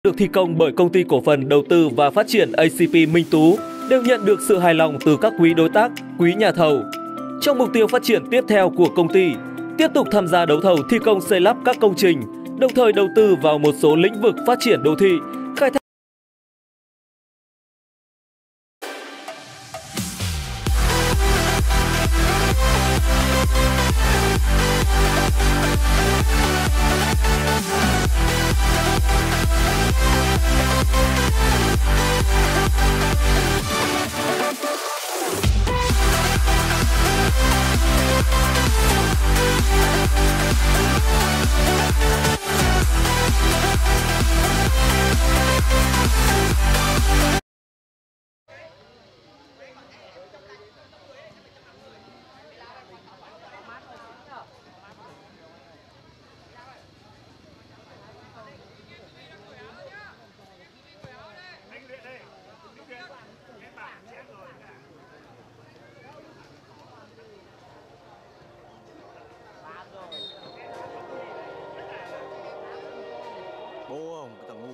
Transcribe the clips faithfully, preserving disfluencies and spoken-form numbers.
được thi công bởi Công ty Cổ phần Đầu tư và Phát triển a xê pê Minh Tú đều nhận được sự hài lòng từ các quý đối tác, quý nhà thầu. Trong mục tiêu phát triển tiếp theo của công ty, tiếp tục tham gia đấu thầu thi công xây lắp các công trình, đồng thời đầu tư vào một số lĩnh vực phát triển đô thị, khai thác bố ông cái thằng ngu.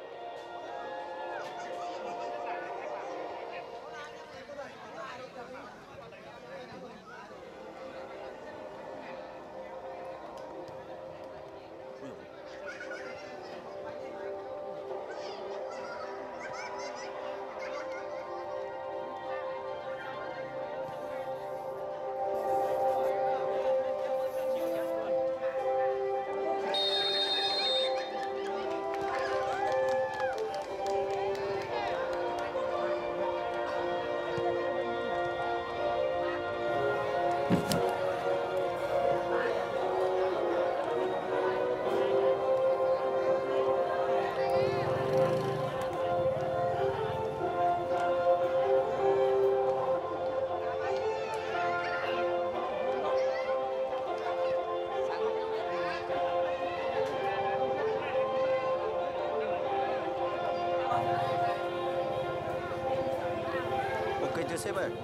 Ok chưa sếp ơi?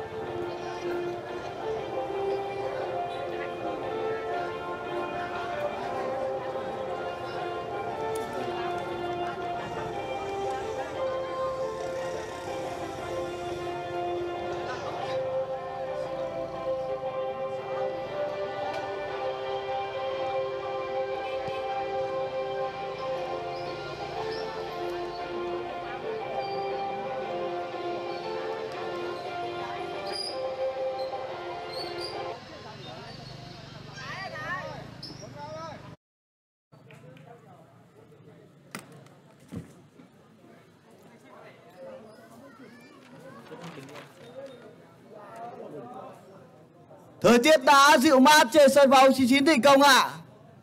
Thời tiết đã dịu mát trên sân bóng chín chín Định Công ạ. À.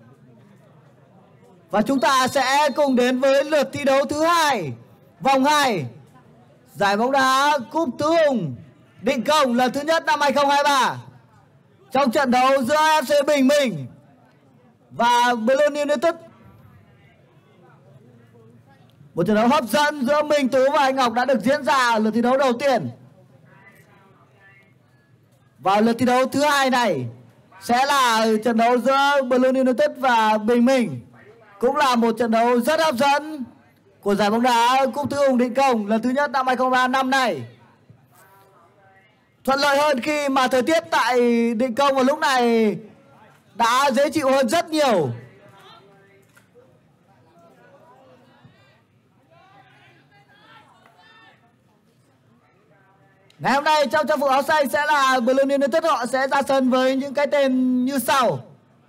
Và chúng ta sẽ cùng đến với lượt thi đấu thứ hai, vòng hai, giải bóng đá Cúp Tứ Hùng Định Công lần thứ nhất năm hai không hai ba. Trong trận đấu giữa ép xê Bình Minh và Blue United. Một trận đấu hấp dẫn giữa Minh Tú và Anh Ngọc đã được diễn ra ở lượt thi đấu đầu tiên. Và lượt thi đấu thứ hai này sẽ là trận đấu giữa Blue United và Bình Minh. Cũng là một trận đấu rất hấp dẫn của giải bóng đá Cúp Tứ Hùng Định Công lần thứ nhất năm hai không ba năm này. Thuận lợi hơn khi mà thời tiết tại Định Công vào lúc này đã dễ chịu hơn rất nhiều. Ngày hôm nay trong trang phục áo xanh sẽ là Blue United, họ sẽ ra sân với những cái tên như sau.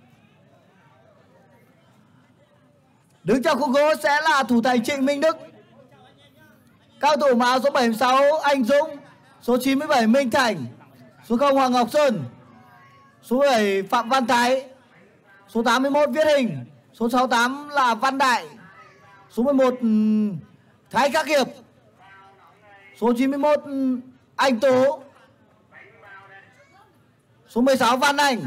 Đứng trong khung gỗ sẽ là thủ thành Trịnh Minh Đức, cao thủ áo số bảy mươi sáu Anh Dũng, số chín mươi bảy Minh Thành, số không Hoàng Ngọc Sơn, số bảy Phạm Văn Thái, số tám mươi mốt Viết Hình, số sáu mươi tám là Văn Đại, số mười một Thái Khắc Hiệp, số chín mươi mốt Anh Tú, số mười sáu Văn Anh,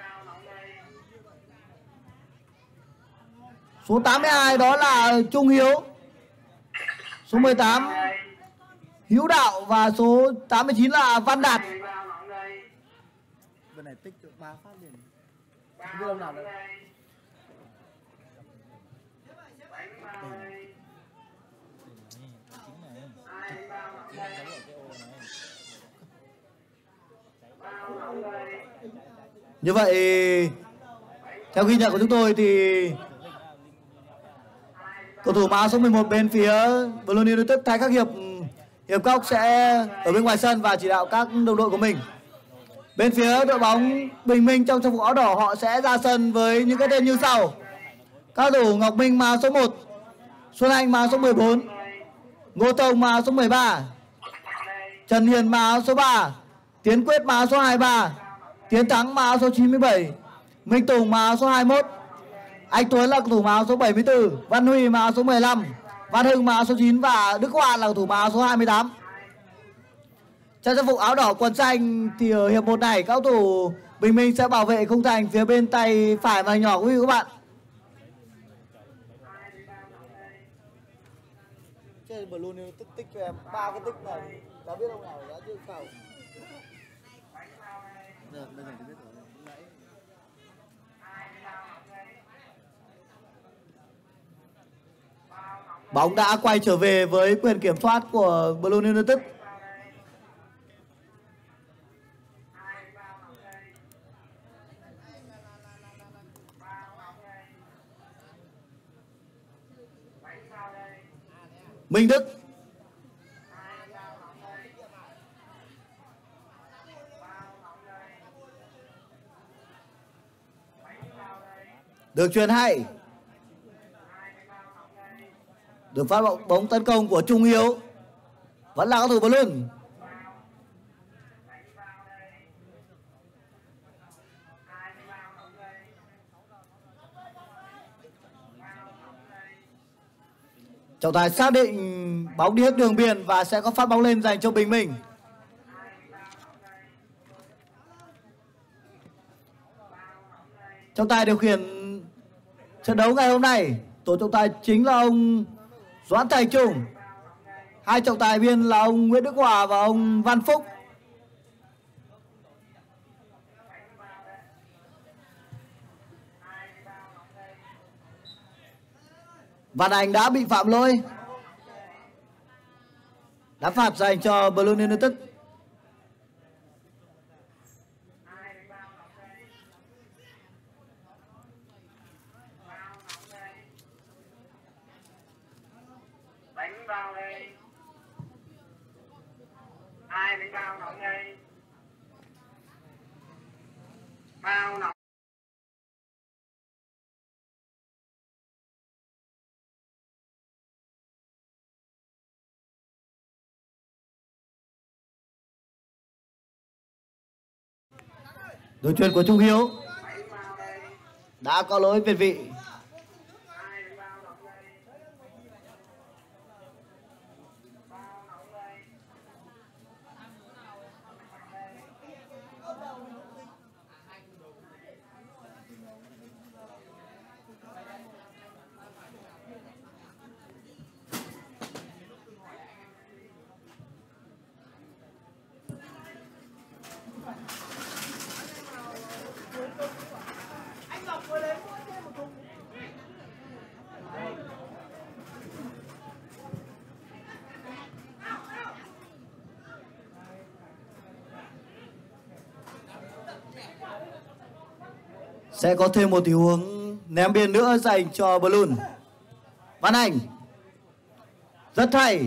số tám mươi hai đó là Trung Hiếu, số mười tám Hiếu Đạo và số tám mươi chín là Văn Đạt. Bên này tích được ba phát liền. Không biết ông nào nữa. Như vậy theo ghi nhận của chúng tôi thì cầu thủ áo số mười một bên phía Blue United thay các hiệp hiệp cốc sẽ ở bên ngoài sân và chỉ đạo các đồng đội của mình. Bên phía đội bóng Bình Minh trong trang phục áo đỏ họ sẽ ra sân với những cái tên như sau: các thủ Ngọc Minh màu số một, Xuân Anh màu số mười bốn, Ngô Tông màu số mười ba, Trần Hiền màu số ba, Tiến Quyết màu số hai mươi ba, Tiến Thắng màu số chín mươi bảy, Minh Tùng màu số hai mươi mốt, anh Tuấn là cầu thủ áo số bảy mươi tư, Văn Huy màu số mười lăm, Văn Hưng màu số chín và Đức Hoan là cầu thủ áo số hai mươi tám. Trong trang phục áo đỏ quần xanh thì ở hiệp một này các cầu thủ Bình Minh sẽ bảo vệ khung thành phía bên tay phải màn hình nhỏ quý vị các bạn. Trên Blue News tích tích cho em ba cái tích này, đã biết ông nào đã chưa khảo. Được, bây giờ thì biết rồi. Bóng đã quay trở về với quyền kiểm soát của Blue United. Minh Đức. Được chuyền hay. Được phát bóng, bóng tấn công của Trung Hiếu. Vẫn là cầu thủ Blue. Trọng tài xác định bóng đi hết đường biên và sẽ có phát bóng lên dành cho Bình Minh. Trọng tài điều khiển trận đấu ngày hôm nay, tổ trọng tài chính là ông Doãn Thành Trung. Hai trọng tài viên là ông Nguyễn Đức Hòa và ông Văn Phúc. Văn Anh đã bị phạm lỗi. Đá phạt dành cho Blue United. Đánh vào đây. Ai đánh vào nóng đây. Vào nóng. Đường chuyền của Trung Hiếu đã có lỗi việt vị. Sẽ có thêm một tình huống ném biên nữa dành cho Blue. Văn Anh rất hay.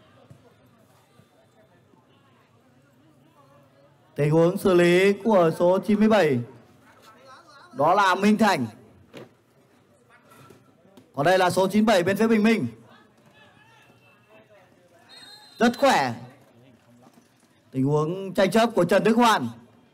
Tình huống xử lý của số chín mươi bảy đó là Minh Thành. Còn đây là số chín mươi bảy bên phía Bình Minh. Rất khỏe. Tình huống tranh chấp của Trần Đức Hoàn.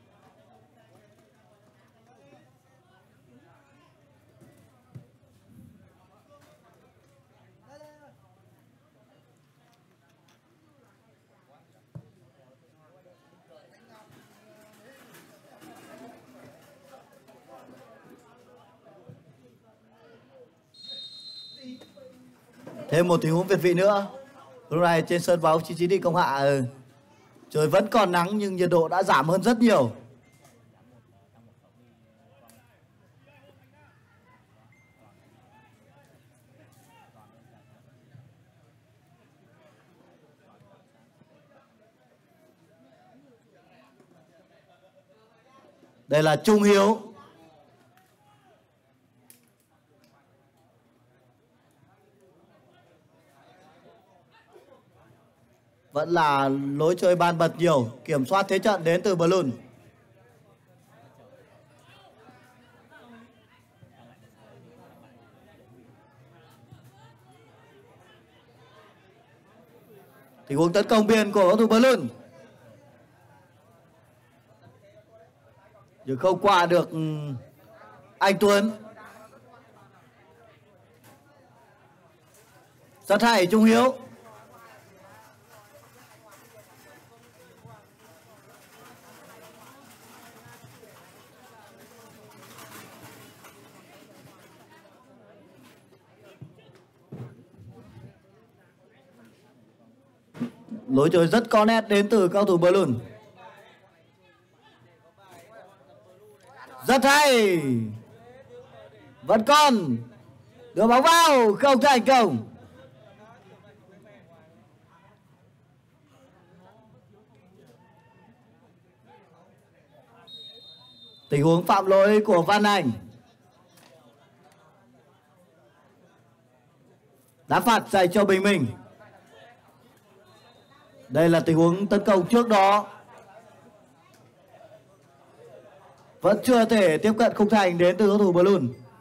Thêm một tình huống việt vị nữa. Lúc này trên sân bóng chín mươi chín đi Công Hạ, trời vẫn còn nắng nhưng nhiệt độ đã giảm hơn rất nhiều. Đây là Trung Hiếu. Vẫn là lối chơi ban bật nhiều, kiểm soát thế trận đến từ Blue. Tình huống tấn công biên của cầu thủ Blue, nhưng không qua được anh Tuấn. Rất hay Trung Hiếu. Lối chơi rất có nét đến từ cao thủ Blue. Rất hay. Vẫn còn. Đưa bóng vào, không thành công. Tình huống phạm lỗi của Văn Anh. Đá phạt dành cho Bình Minh. Đây là tình huống tấn công trước đó. Vẫn chưa thể tiếp cận khung thành đến từ cầu thủ Blue.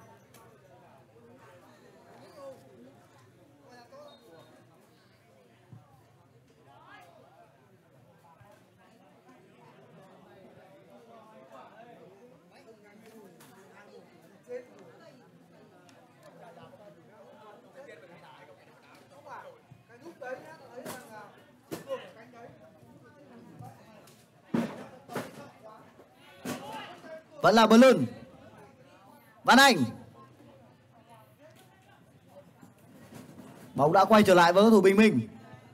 Vẫn là Blue. Văn Anh. Bóng đã quay trở lại với cầu thủ Bình Minh.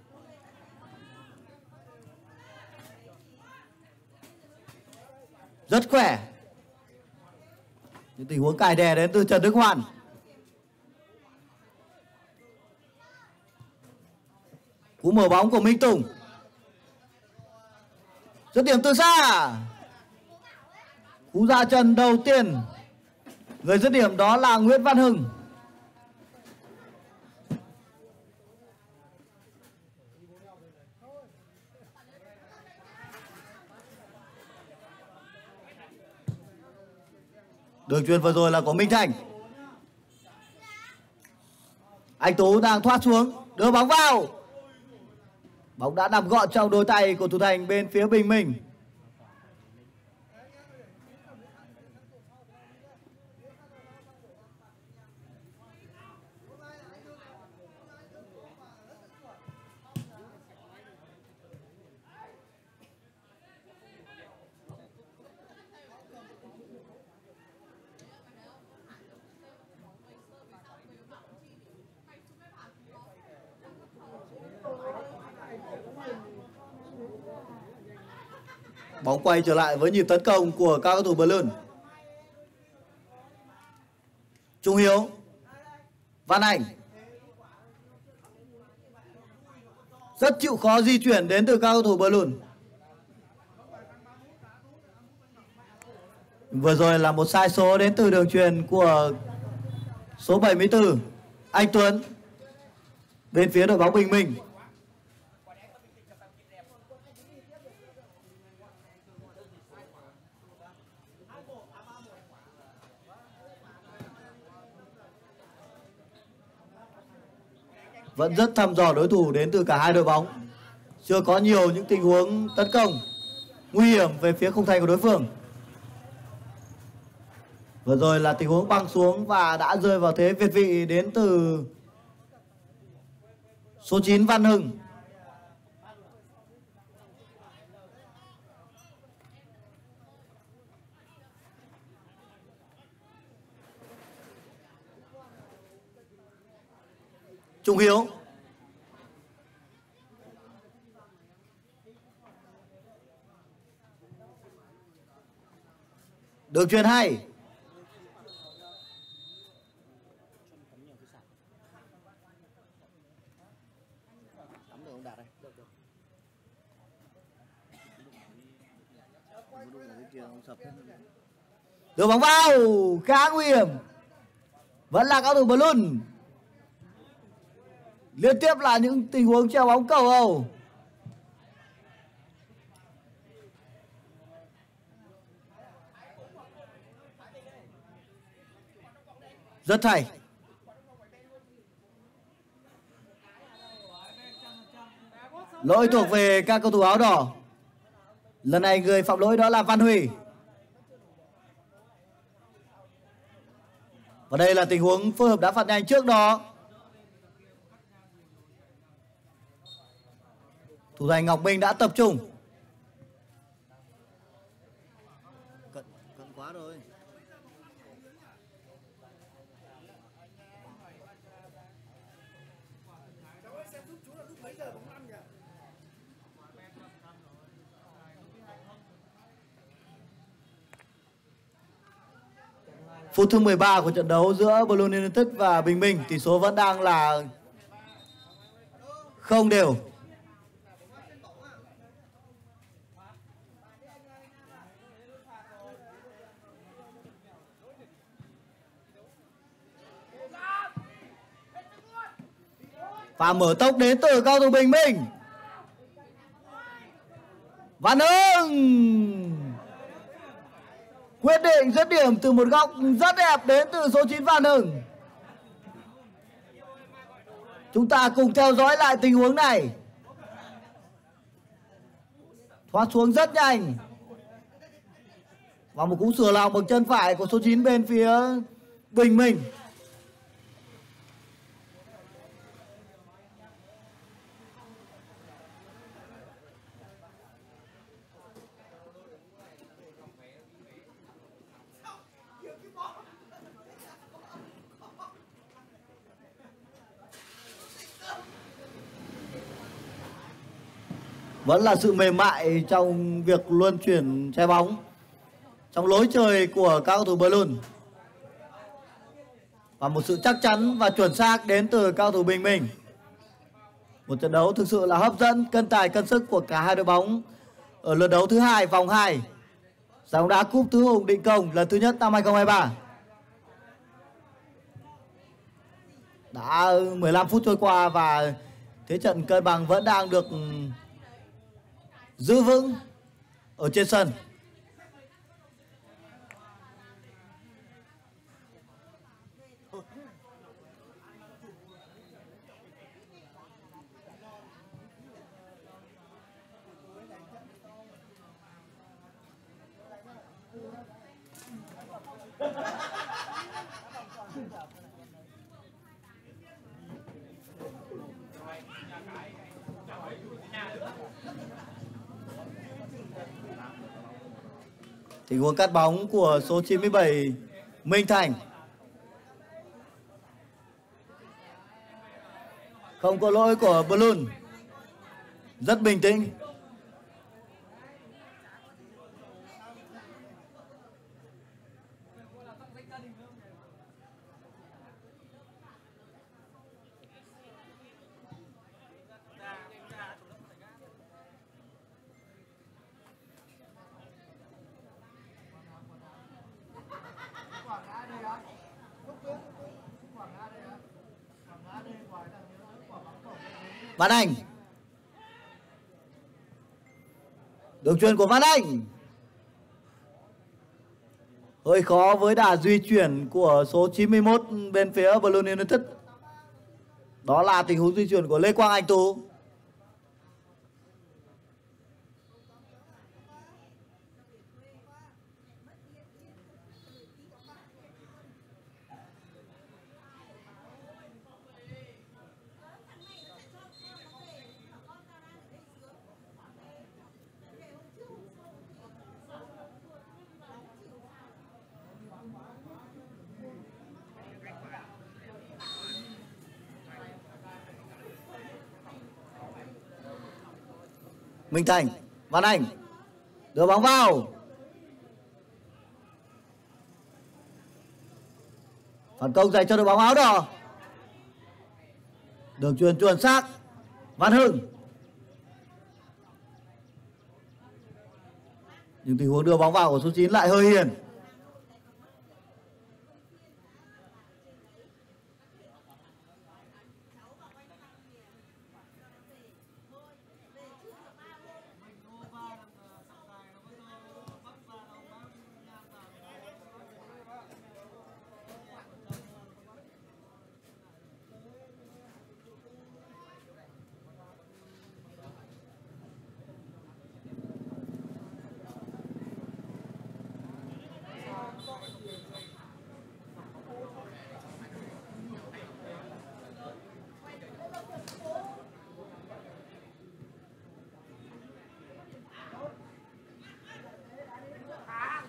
Rất khỏe. Những tình huống cài đè đến từ Trần Đức Hoàn. Cú mở bóng của Minh Tùng. Dứt điểm từ xa. Cú ra chân đầu tiên. Người dứt điểm đó là Nguyễn Văn Hưng. Đường chuyền vừa rồi là của Minh Thành. Anh Tú đang thoát xuống, đưa bóng vào. Bóng đã nằm gọn trong đôi tay của thủ thành bên phía Bình Minh. Bóng quay trở lại với nhịp tấn công của các cầu thủ Blue. Trung Hiếu. Văn Anh. Rất chịu khó di chuyển đến từ các cầu thủ Blue. Vừa rồi là một sai số đến từ đường chuyền của số bảy mươi tư anh Tuấn bên phía đội bóng Bình Minh. Vẫn rất thăm dò đối thủ đến từ cả hai đội bóng. Chưa có nhiều những tình huống tấn công nguy hiểm về phía khung thành của đối phương. Vừa rồi là tình huống băng xuống và đã rơi vào thế việt vị đến từ số chín Văn Hưng. Trung Hiếu. Đường chuyền hay. Đưa bóng vào, khá nguy hiểm. Vẫn là cao thủ Blue. Liên tiếp là những tình huống treo bóng cầu hầu. Rất hay. Lỗi thuộc về các cầu thủ áo đỏ. Lần này người phạm lỗi đó là Văn Huy. Và đây là tình huống phối hợp đá phạt nhanh trước đó. Thủ thành Ngọc Minh đã tập trung. Cận, cận quá rồi. Phút thứ mười ba của trận đấu giữa Blue United và Bình Minh, tỷ số vẫn đang là không đều. Và mở tốc đến từ cao thủ Bình Minh. Văn Hưng quyết định dứt điểm từ một góc rất đẹp đến từ số chín Văn Hưng. Chúng ta cùng theo dõi lại tình huống này. Thoát xuống rất nhanh. Và một cú sửa lòng bằng chân phải của số chín bên phía Bình Minh. Vẫn là sự mềm mại trong việc luân chuyển trái bóng trong lối chơi của các cầu thủ Blue. Và một sự chắc chắn và chuẩn xác đến từ cao thủ Bình Minh. Một trận đấu thực sự là hấp dẫn, cân tài cân sức của cả hai đội bóng ở lượt đấu thứ hai vòng hai giải bóng đá cúp Tứ Hùng Định Công lần thứ nhất năm hai không hai ba. Đã mười lăm phút trôi qua và thế trận cân bằng vẫn đang được giữ vững ở trên sân. Tình huống cắt bóng của số chín mươi bảy Minh Thành. Không có lỗi của Blue. Rất bình tĩnh. Văn Anh. Đường chuyền của Văn Anh. Hơi khó với đà di chuyển của số chín mươi mốt bên phía Blue United. Đó là tình huống di chuyển của Lê Quang Anh Tú. Minh Thành, Văn Anh đưa bóng vào. Phản công dành cho đội bóng áo đỏ. Đường chuyền chuẩn xác. Văn Hưng. Nhưng tình huống đưa bóng vào của số chín lại hơi hiền.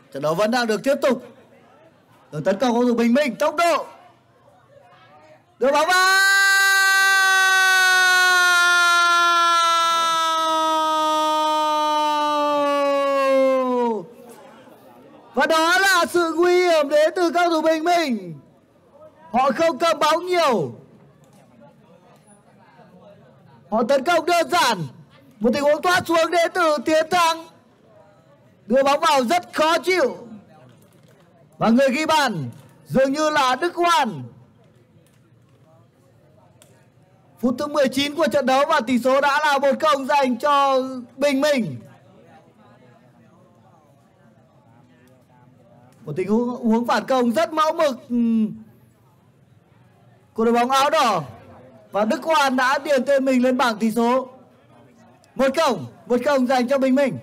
Trận đấu vẫn đang được tiếp tục. Đường tấn công của thủ Bình Minh, tốc độ. Đưa bóng vào. Và đó là sự nguy hiểm đến từ cầu thủ Bình Minh. Họ không cầm bóng nhiều. Họ tấn công đơn giản. Một tình huống thoát xuống đến từ Tiến Thắng. Đưa bóng vào rất khó chịu. Và người ghi bàn dường như là Đức Hoàn. Phút thứ mười chín của trận đấu và tỷ số đã là một không dành cho Bình Minh. Một tình huống phản công rất mẫu mực của đội bóng áo đỏ. Và Đức Hoàn đã điền tên mình lên bảng tỷ số. Một không, một không dành cho Bình Minh.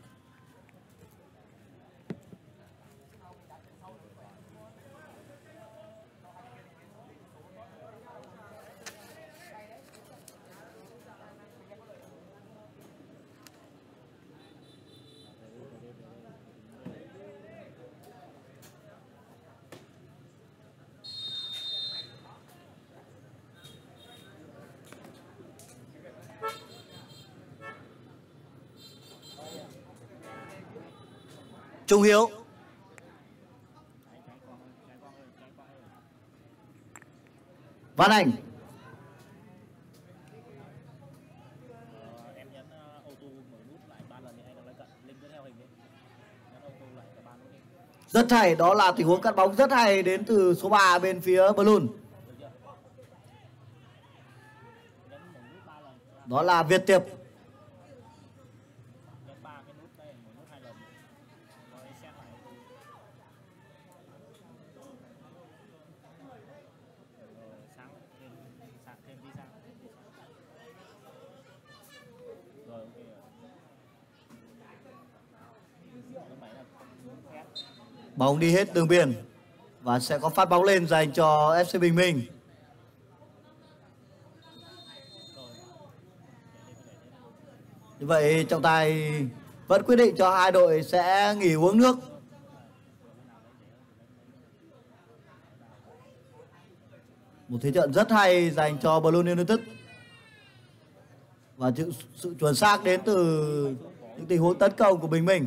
Trung Hiếu. Văn Anh. Rất hay, đó là tình huống cắt bóng rất hay đến từ số ba bên phía Blue. Đó là Việt Tiệp. Bóng đi hết đường biên và sẽ có phát bóng lên dành cho ép xê Bình Minh. Như vậy trọng tài vẫn quyết định cho hai đội sẽ nghỉ uống nước. Một thế trận rất hay dành cho Blue United. Và sự chuẩn xác đến từ những tình huống tấn công của Bình Minh.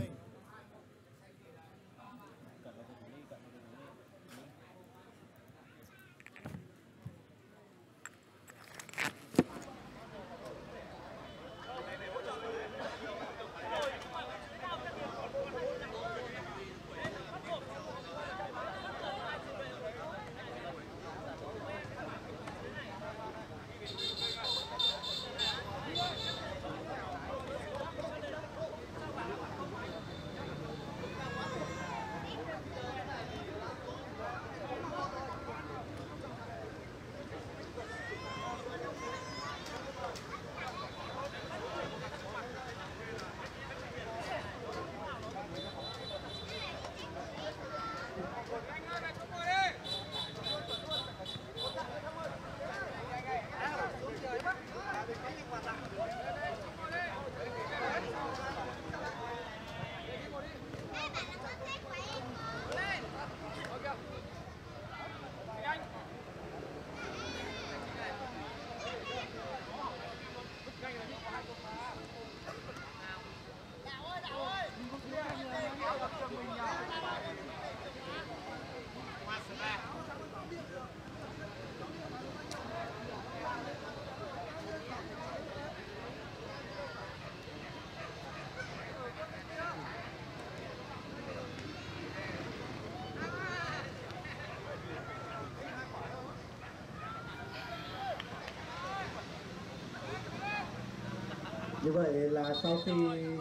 Như vậy là sau khi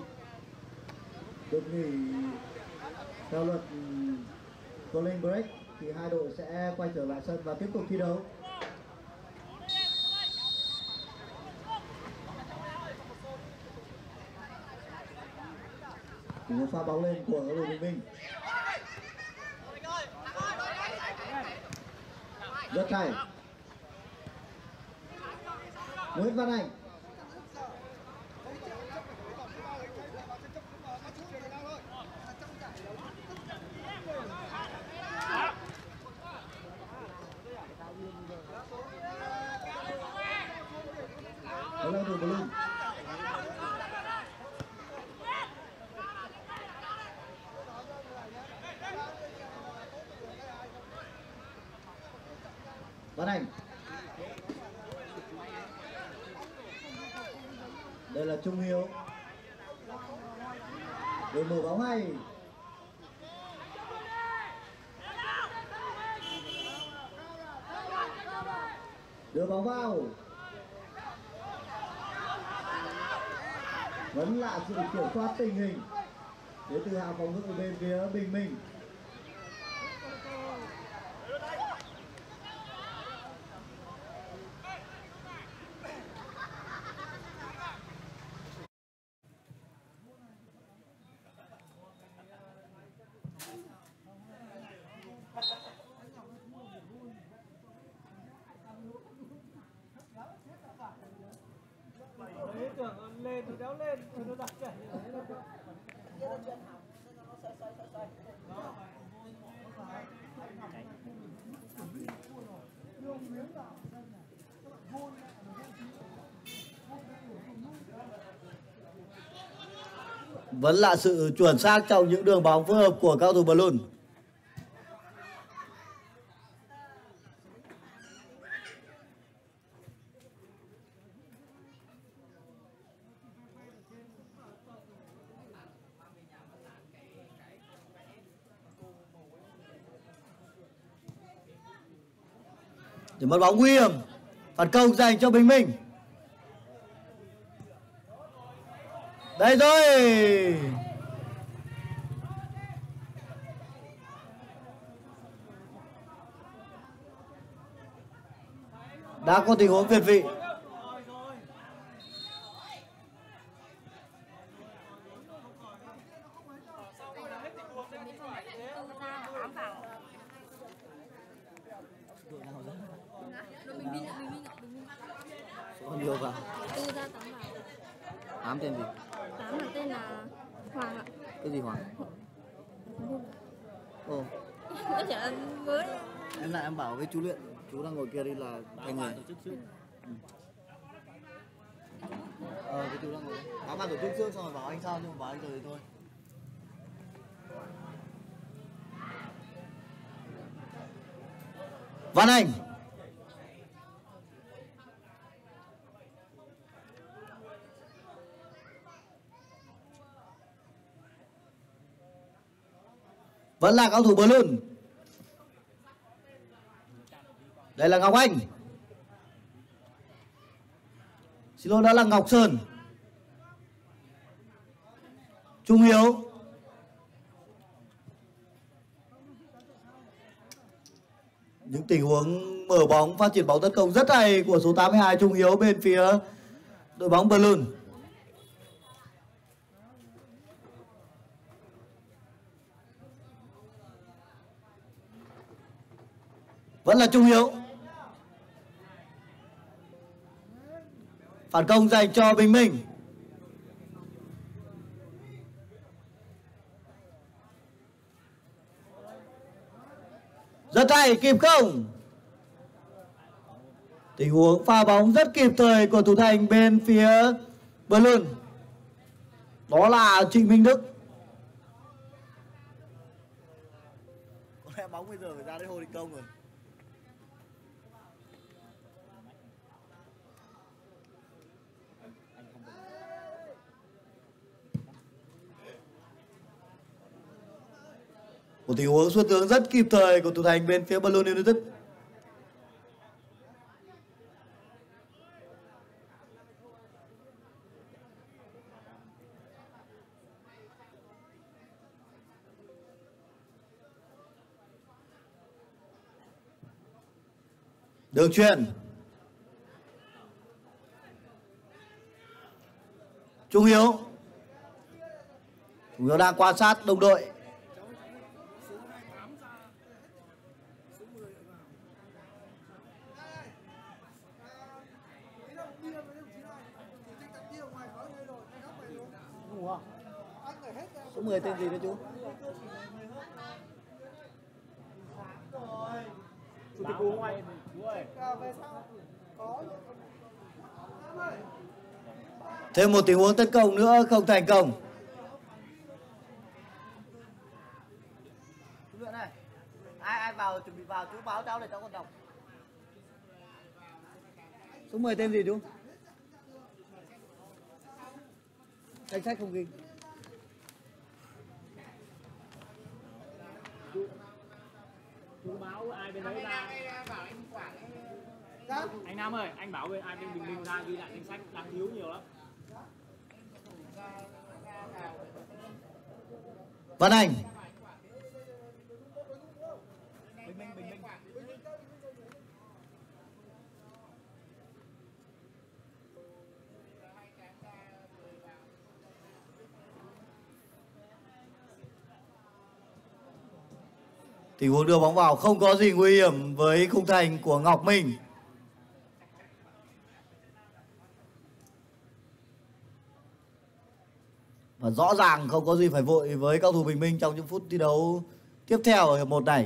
được nghỉ theo luật cooling break thì hai đội sẽ quay trở lại sân và tiếp tục thi đấu. Một pha bóng lên của đội Bình Minh. Rất hay. Nguyễn Văn Anh. Đấy là thủ Blue. Văn Anh. Đây là Trung Hiếu. Để mở bóng hay. Đưa bóng vào. Vẫn là sự kiểm soát tình hình đến từ hàng phòng ngự bên phía Bình Minh. Lên thì đéo lên thì nó đặt chạy. Vẫn là sự chuẩn xác trong những đường bóng phối hợp của cao thủ Blue. Để mất bóng nguy hiểm. Phản công dành cho Bình Minh. Đây rồi. Đã có tình huống việt vị. Con nhiều vào. Tư ra tám vào. Tám tên gì? Tám là tên là Hoàng ạ. Cái gì Hoàng? Ồ, Nó chỉ là mới. em lại em bảo với chú Luyện, chú đang ngồi kia đi là thành người. Ừ. Ờ, cái chú đang ngồi. Tám bạn tổ chức trước xong rồi bảo anh sao, nhưng mà bảo anh rồi thì thôi. Văn Anh. Vẫn là cao thủ Blue. Đây là Ngọc Anh. Xin lỗi, đó là Ngọc Sơn. Trung Hiếu. Những tình huống mở bóng, phát triển bóng tấn công rất hay của số tám mươi hai Trung Hiếu bên phía đội bóng Blue. Vẫn là Trung Hiếu. Phản công dành cho Bình Minh. Rất hay, kịp không? Tình huống pha bóng rất kịp thời của thủ thành bên phía Blue. Đó là Trịnh Minh Đức. Có lẽ bóng bây giờ phải ra đến Hồ Đình Công rồi. Một tình huống xuất tướng rất kịp thời của thủ thành bên phía Blue United. Đường chuyền. Trung Hiếu. Trung Hiếu đang quan sát đồng đội. Số mười tên gì đấy chú? Chủ tịch Hồ ngoài chú ơi. Thêm một tình huống tấn công nữa không thành công. Chú Luyện này, ai ai vào chuẩn bị vào chú báo cháu để cháu còn đọc. Số mười tên gì chú? Danh sách không ghi. Chú báo ai bên đấy ra. Anh Nam ơi, anh bảo bên ai bên Bình Minh ra ghi lại danh sách, đang thiếu nhiều lắm. Văn Anh. Bình Minh, Bình Minh. Tình huống đưa bóng vào không có gì nguy hiểm với khung thành của Ngọc Minh. Và rõ ràng không có gì phải vội với cao thủ Bình Minh trong những phút thi đấu tiếp theo ở hiệp một này.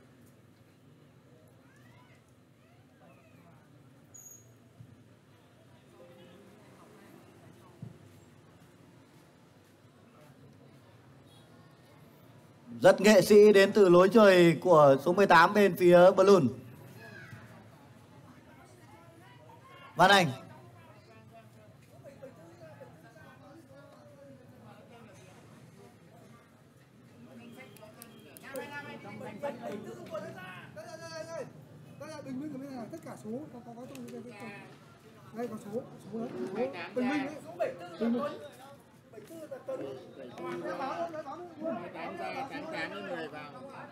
Rất nghệ sĩ đến từ lối chơi của số mười tám bên phía Balloon. Văn Anh. Bình Minh ở bên này tất cả số có có có trong đây có số số đó Bình Minh đấy Bình Minh Cán ra, cán cán những người vào.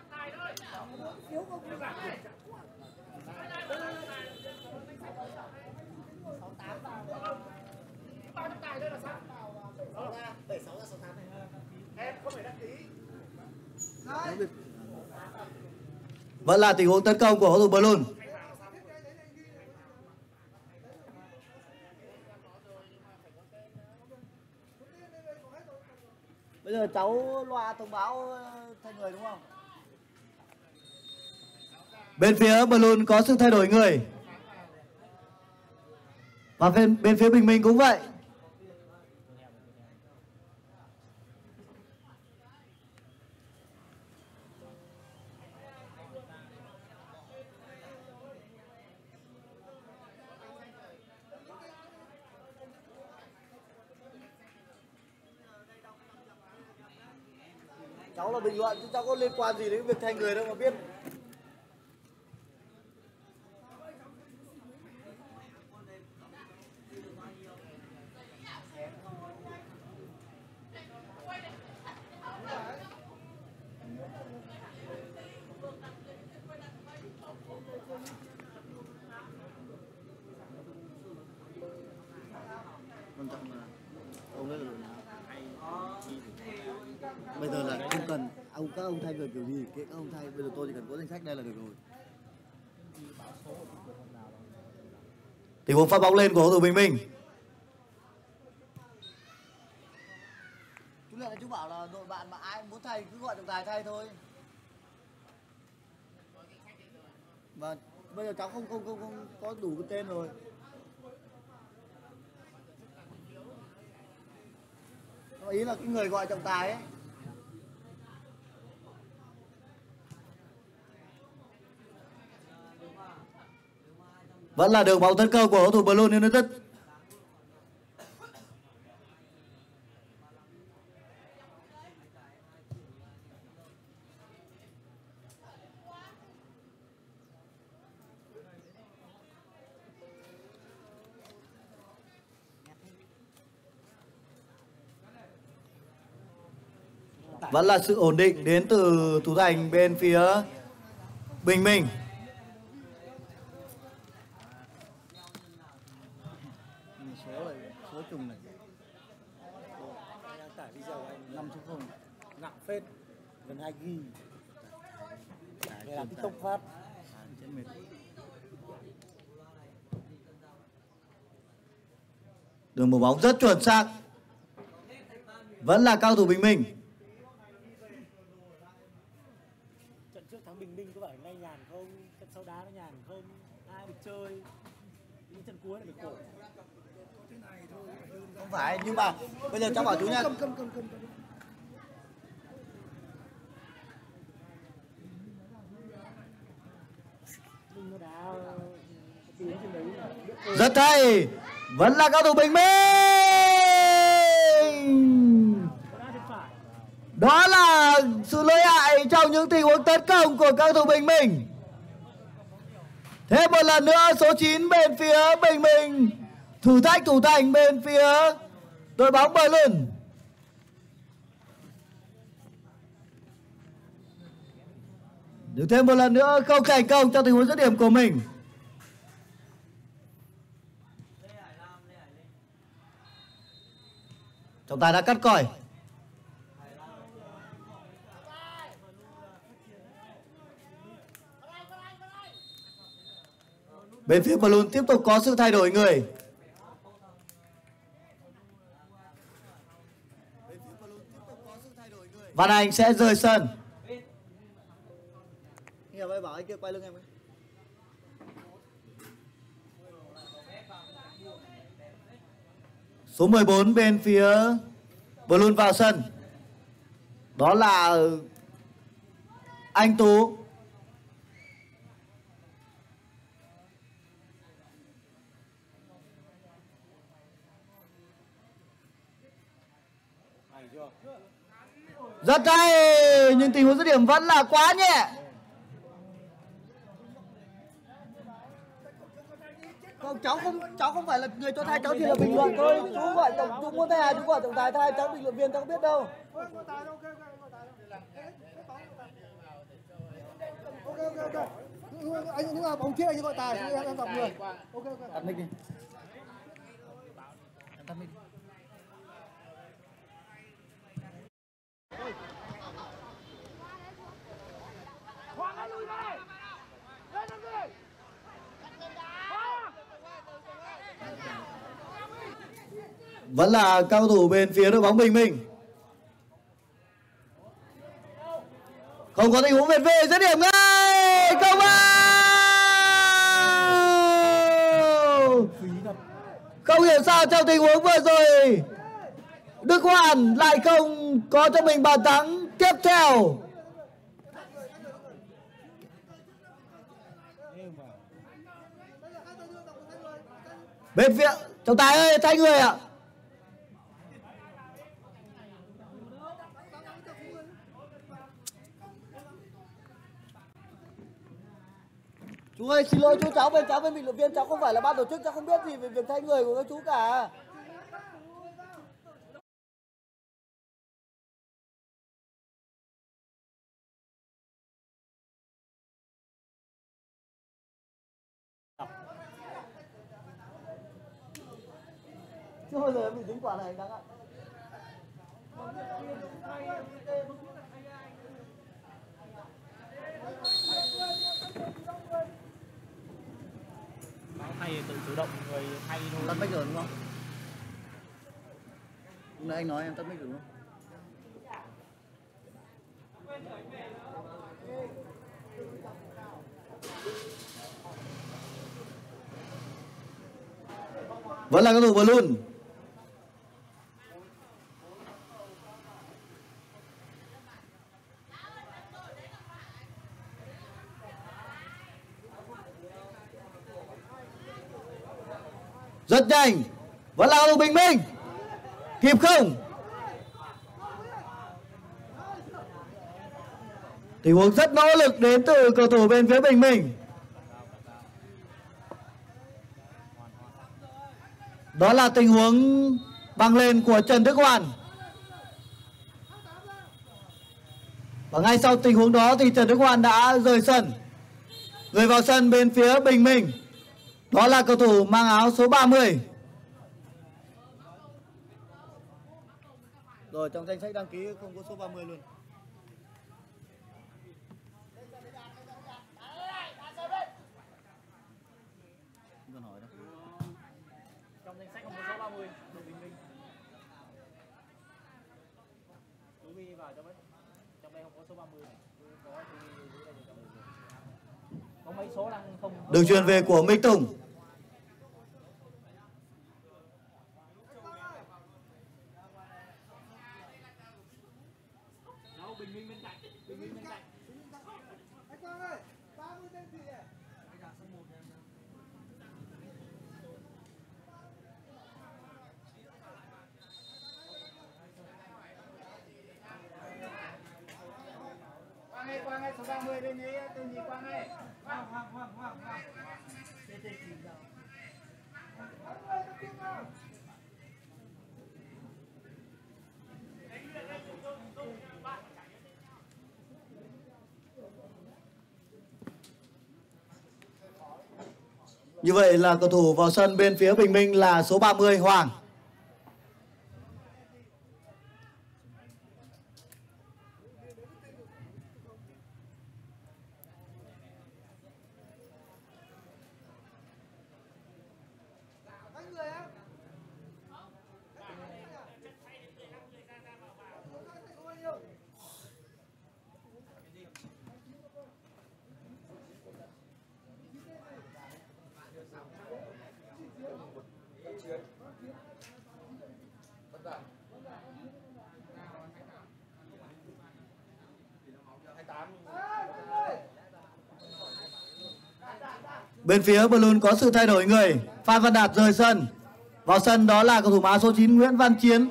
Vẫn là tình huống tấn công của cầu thủ Balloon. Bây giờ cháu loa thông báo thay người đúng không? Bên phía Balloon có sự thay đổi người. Và bên, bên phía Bình Minh cũng vậy. Cháu là bình luận chứ cháu có liên quan gì đến việc thay người đâu mà biết. Quan trọng là ông ấy là đội nào hay bây giờ là không cần ông các ông thay người kiểu gì kệ các ông thay, bây giờ tôi chỉ cần có danh sách đây là được rồi. Tình huống phát bóng lên của cầu thủ Bình Minh. Chú Luyện là chú bảo là đội bạn mà ai muốn thay cứ gọi trọng tài thay thôi. Vâng, bây giờ cháu không không không không có đủ cái tên rồi. Ý là cái người gọi trọng tài ấy. Vẫn là đường bóng tấn công của cầu thủ Balloon United. Vẫn là sự ổn định đến từ thủ thành bên phía Bình Minh. Số này, số trùng này. Đang tải video của anh năm chấm không. Nặng phết, gần hai gi ga bai. Để làm TikTok phát. Đường một bóng rất chuẩn xác. Vẫn là cao thủ Bình Minh. Trận trước thắng Bình Minh có phải nay nhàn không? Trận sau đá nó nhàn không? Ai được chơi? Những trận cuối là được khổ. phải, nhưng mà bây giờ cháu bảo chú nha. Cầm cầm cầm cầm. Rất hay, vẫn là cao thủ Bình Minh. Đó là sự lợi hại trong những tình huống tấn công của cao thủ Bình Minh. Thêm một lần nữa số chín bên phía Bình Minh thử thách thủ thành bên phía đội bóng Berlin. Được thêm một lần nữa không thành công trong tình huống dứt điểm của mình. Trọng tài đã cắt còi. Bên phía Berlin tiếp tục có sự thay đổi người. Văn Anh sẽ rời sân. Nghe vậy bảo anh kia quay lưng em ấy. Số mười bốn bên phía Berlin vào sân. Đó là anh Tú. Rất hay, nhưng tình huống dứt điểm vẫn là quá nhẹ. Không, cháu không cháu không phải là người cho thay, cháu chỉ là bình luận thôi. Chú gọi tổng chú muốn thay à, chú gọi tổng tài thay, cháu bình luận viên cháu không biết đâu. Ok ok ok. Anh những là bóng chết anh gọi tài, em em gặp người. Ok ok. Tắt mic đi. Tắt mic. Vẫn là cao thủ bên phía đội bóng Bình Minh. Không có tình huống việt về, dứt điểm ngay. Không vào. Không hiểu sao trong tình huống vừa rồi Đức Hoàn lại không có cho mình bàn thắng tiếp theo. Bên phía trọng tài ơi, thay người ạ. Chú ơi, xin lỗi chú, cháu bên cháu bên bình luận viên, cháu không phải là ban tổ chức, cháu không biết gì về việc thay người của các chú cả. Chưa bao giờ em bị dính quả này đáng ạ. Thay tự chủ động người thay thôi. Tắt mic rồi đúng không? Lúc nãy anh nói em tắt mic rồi đúng không? Vẫn là cầu thủ Berlin. Rất nhanh. Vẫn là cầu thủ Bình Minh. Kịp không? Tình huống rất nỗ lực đến từ cầu thủ bên phía Bình Minh. Đó là tình huống băng lên của Trần Đức Hoàn. Và ngay sau tình huống đó thì Trần Đức Hoàn đã rời sân. Người vào sân bên phía Bình Minh, đó là cầu thủ mang áo số ba mươi. Rồi trong danh sách đăng ký không có số ba mươi luôn. Không cần hỏi đâu. Trong danh sách không có số ba mươi, đội Bình Minh. Tú ghi vào cho mấy. Trong đây không có số ba mươi này. Có thì ghi đây trong đây. Có mấy số đang không. Đường truyền về của Minh Tùng. Anh Quang ơi, ba mươi tên gì ạ? Quang ơi, Quang ơi, số ba mươi bên ấy tên gì Quang ơi? Hoàng, Hoàng, Hoàng, Hoàng, Hoàng. Tên tên gì đâu? Như vậy là cầu thủ vào sân bên phía Bình Minh là số ba mươi Hoàng. Bên phía Blue có sự thay đổi người. Phan Văn Đạt rời sân. Vào sân đó là cầu thủ áo số chín Nguyễn Văn Chiến.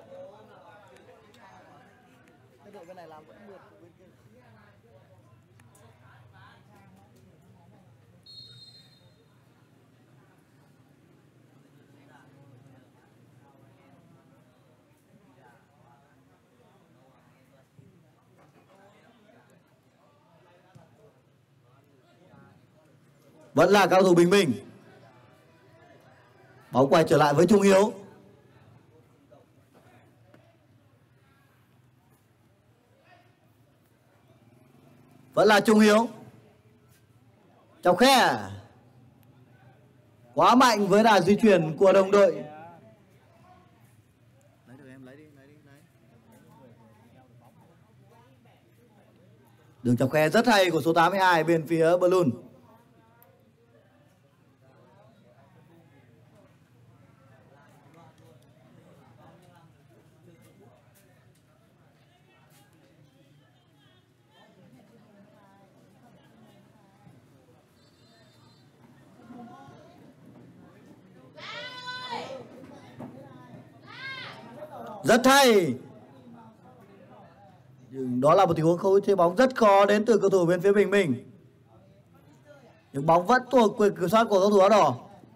Vẫn là cao thủ Bình Minh. Bóng quay trở lại với Trung Hiếu. Vẫn là Trung Hiếu. Chọc khe. Quá mạnh với đà di chuyển của đồng đội. Lấy được em, lấy đi, lấy đi, lấy. Đường chọc khe rất hay của số tám mươi hai bên phía Blue. Rất hay. Nhưng đó là một tình huống khống chế bóng rất khó đến từ cầu thủ bên phía Bình Minh. Nhưng bóng vẫn thuộc quyền kiểm soát của cầu thủ áo đỏ.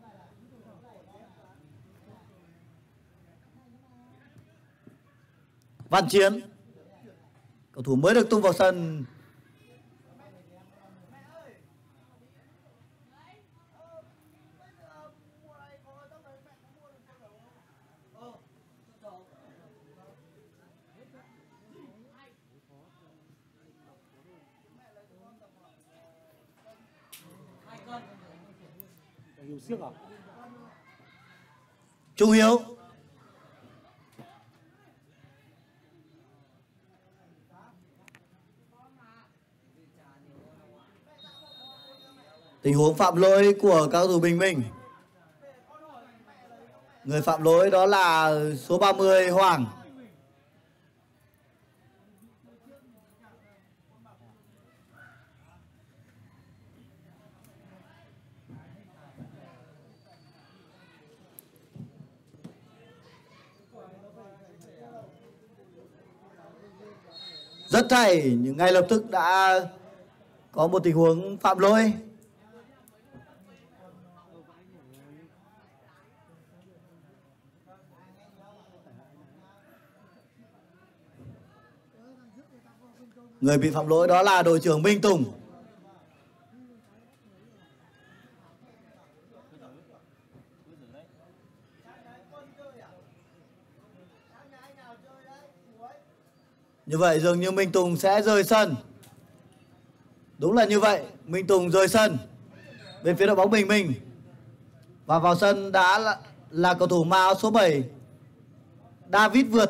Văn Chiến, cầu thủ mới được tung vào sân. Hiếu siếc à? Trung Hiếu. Tình huống phạm lỗi của cao thủ Bình Minh. Người phạm lỗi đó là số ba mươi Hoàng. Rất hay, nhưng ngay lập tức đã có một tình huống phạm lỗi. Người bị phạm lỗi đó là đội trưởng Minh Tùng. Như vậy dường như Minh Tùng sẽ rời sân. Đúng là như vậy, Minh Tùng rời sân bên phía đội bóng Bình Minh. Và vào sân đã là, là cầu thủ mang áo số bảy David Vượt.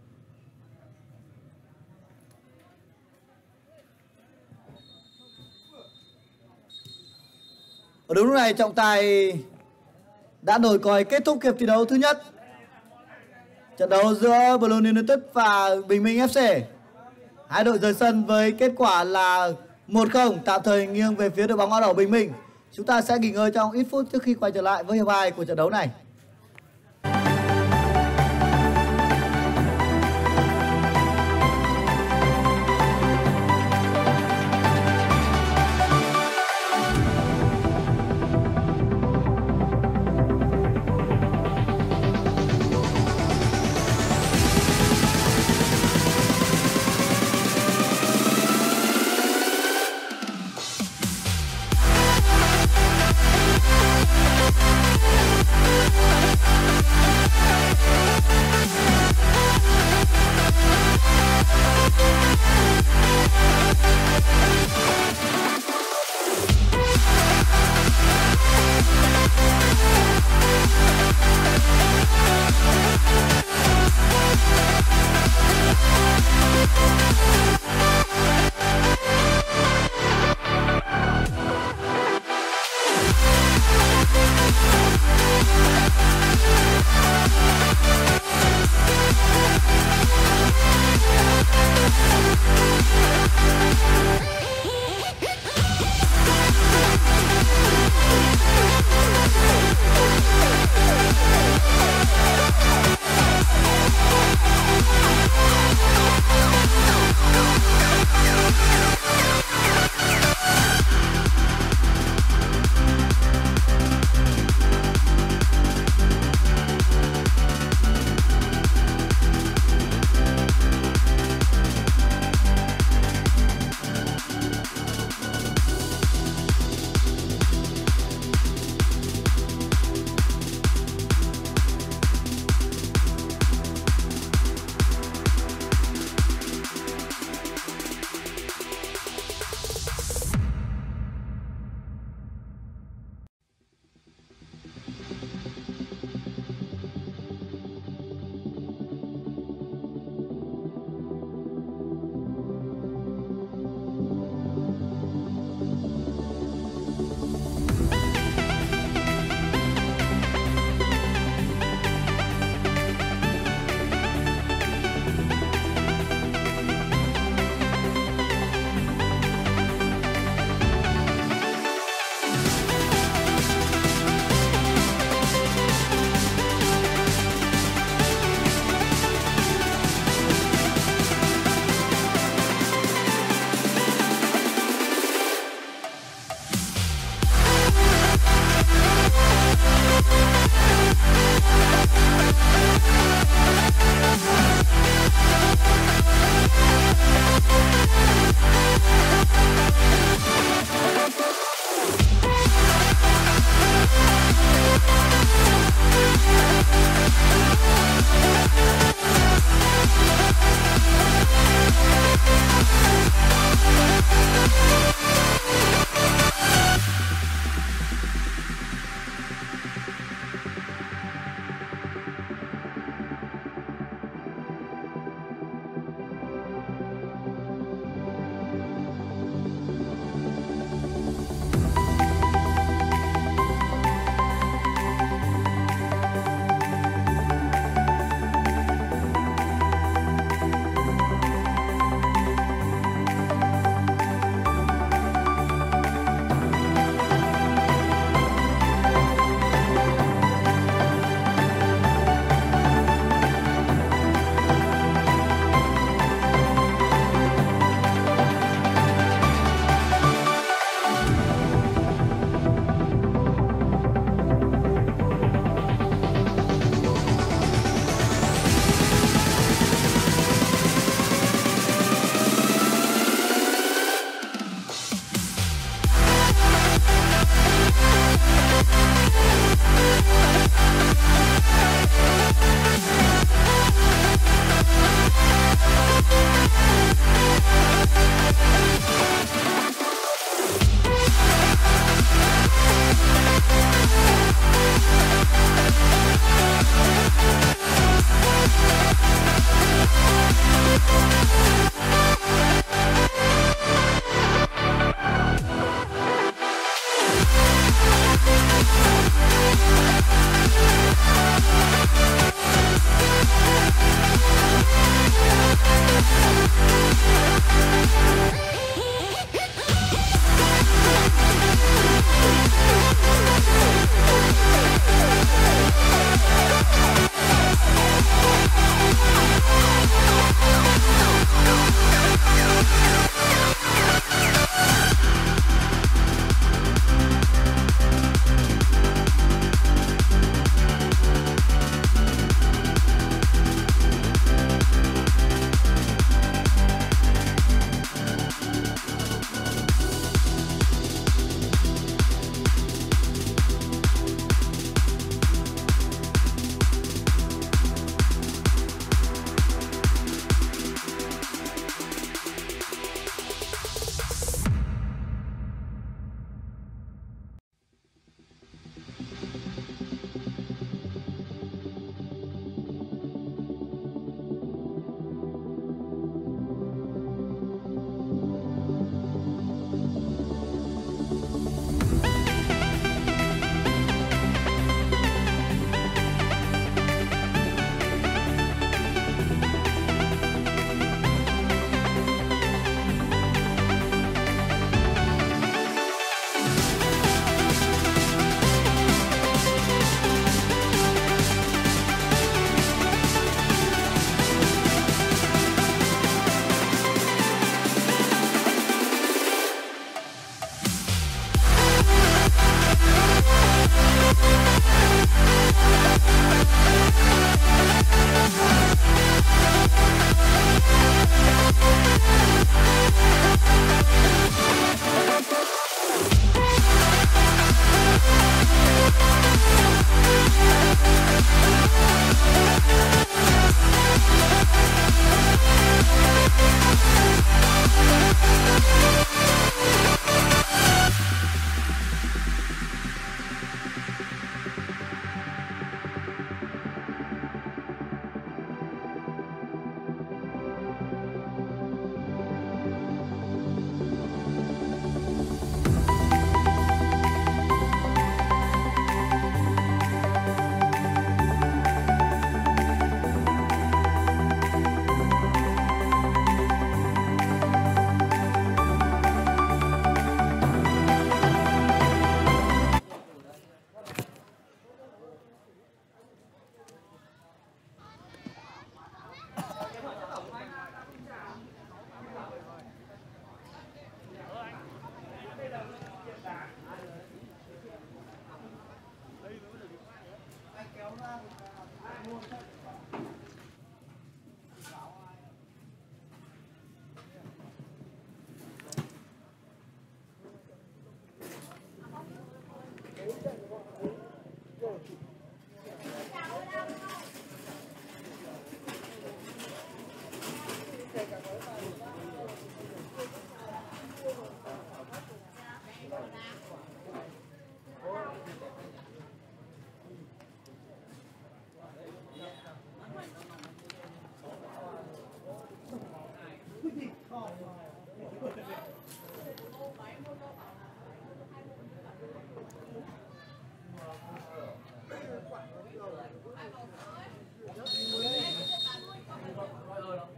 Ở đúng lúc này trọng tài đã nổi còi kết thúc hiệp thi đấu thứ nhất. Trận đấu giữa Blue United và Bình Minh ép xê. Hai đội rời sân với kết quả là một không, tạm thời nghiêng về phía đội bóng áo đỏ Bình Minh. Chúng ta sẽ nghỉ ngơi trong ít phút trước khi quay trở lại với hiệp hai của trận đấu này. We'll be right back.